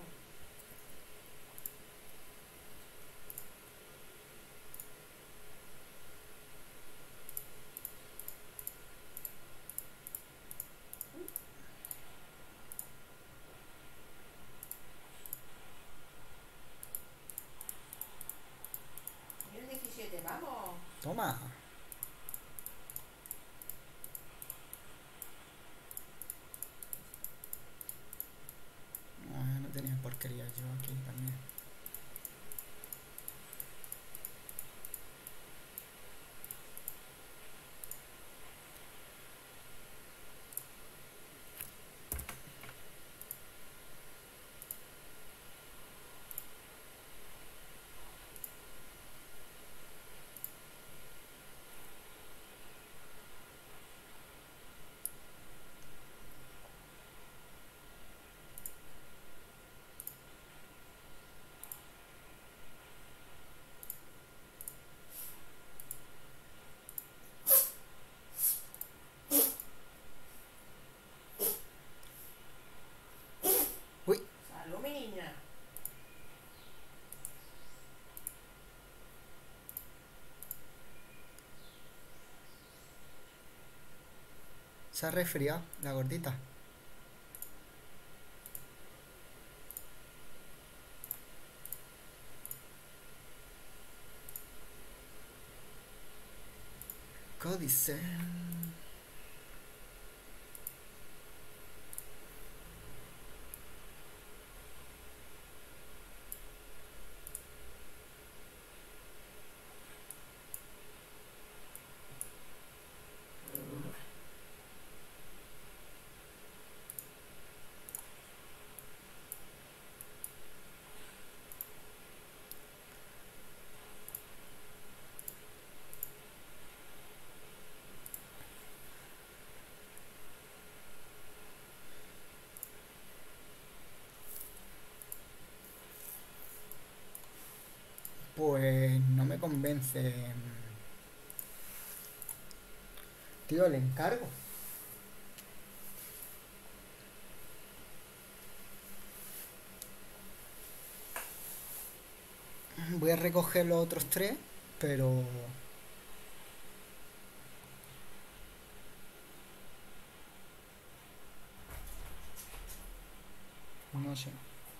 Nivel diecisiete, vamos. Toma. No, no tenía porquería yo aquí también. Uy, Salud, mi niña. se ha resfriado la gordita. Códice. Pues no me convence. Tío, el encargo. Voy a recoger los otros tres, pero... no sé.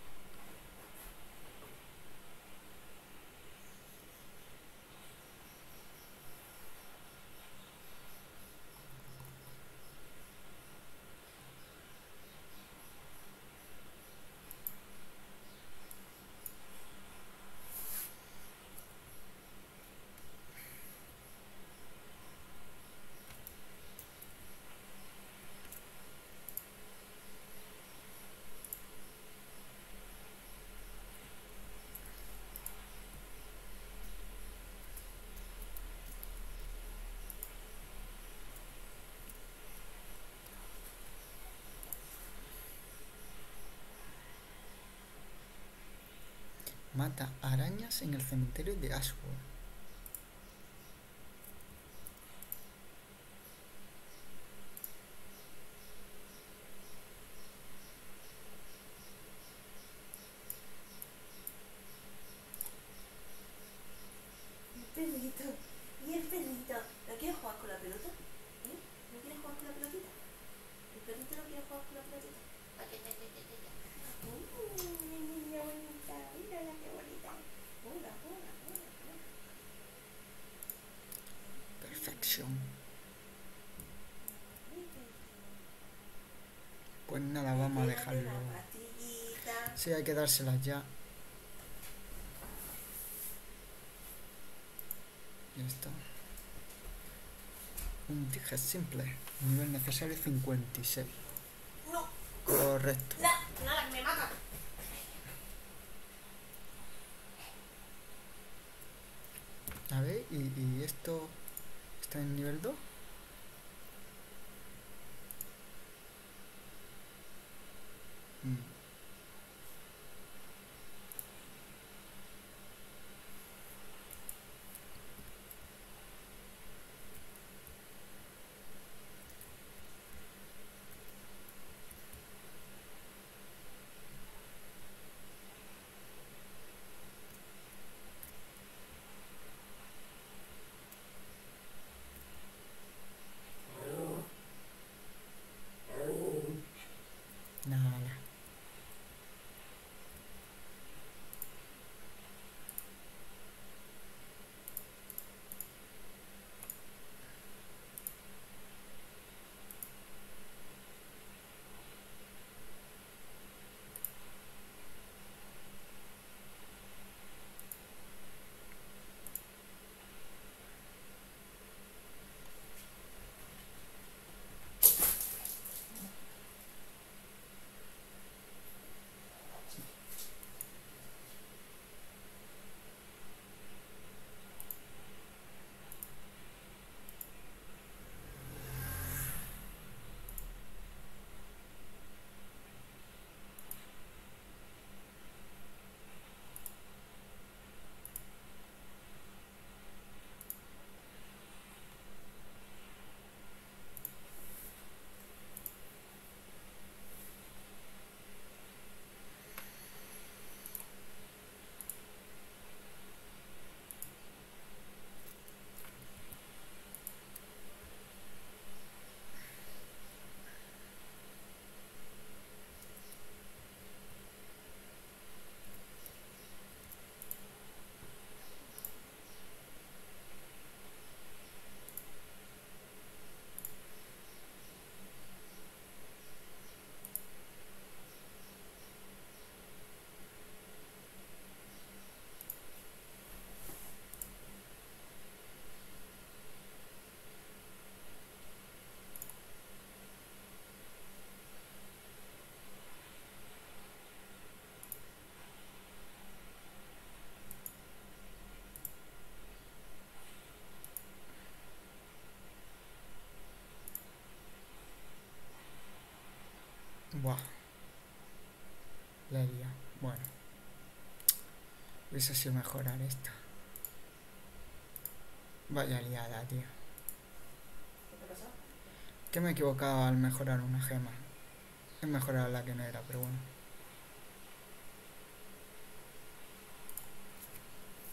Mata arañas en el cementerio de Ashwood. El perrito. ¿Y el perrito? ¿No quieres jugar con la pelota? ¿Eh? ¿No quieres jugar con la pelotita? ¿El perrito no quiere jugar con la pelotita? Uh, mi niña bonita. Mira qué bonita. Hola, hola, hola, hola. Perfección. Pues nada, vamos a dejarlo. La pastillita. Sí, hay que dárselas ya. Ya está. Un dije simple. Nivel necesario cincuenta y seis. No, Correcto. no, nada, me mata. A ver, ¿y, y esto está en nivel dos? Mm. Nada. Buah. La he liado. Bueno. Hubiese sido mejorar esta. Vaya liada, tío. ¿Qué te ha pasado? Que me he equivocado al mejorar una gema. He mejorado la que no era, pero bueno.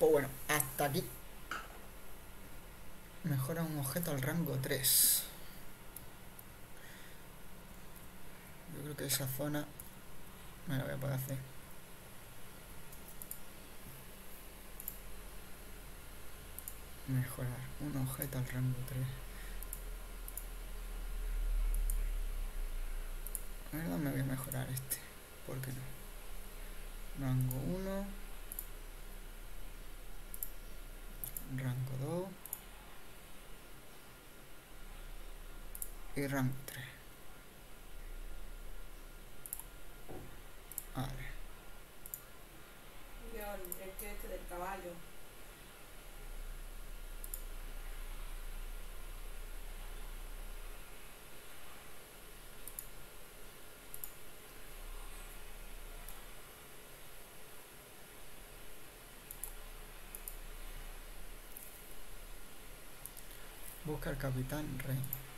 Pues bueno, hasta aquí. Mejora un objeto al rango tres. Yo creo que esa zona me la voy a poder hacer. Mejorar un objeto al rango tres. La verdad me voy a mejorar este. ¿Por qué no? Rango uno. Rango dos. Y rango tres. Vale. Yo, el que este del caballo. Busca al capitán Rey.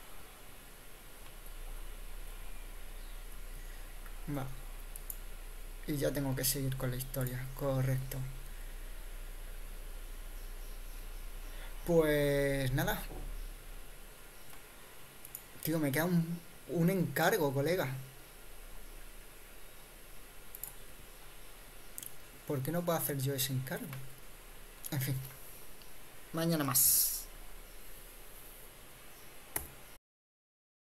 Va. Y ya tengo que seguir con la historia. Correcto. Pues nada. Tío, me queda un, un encargo, colega. ¿Por qué no puedo hacer yo ese encargo? En fin. Mañana más.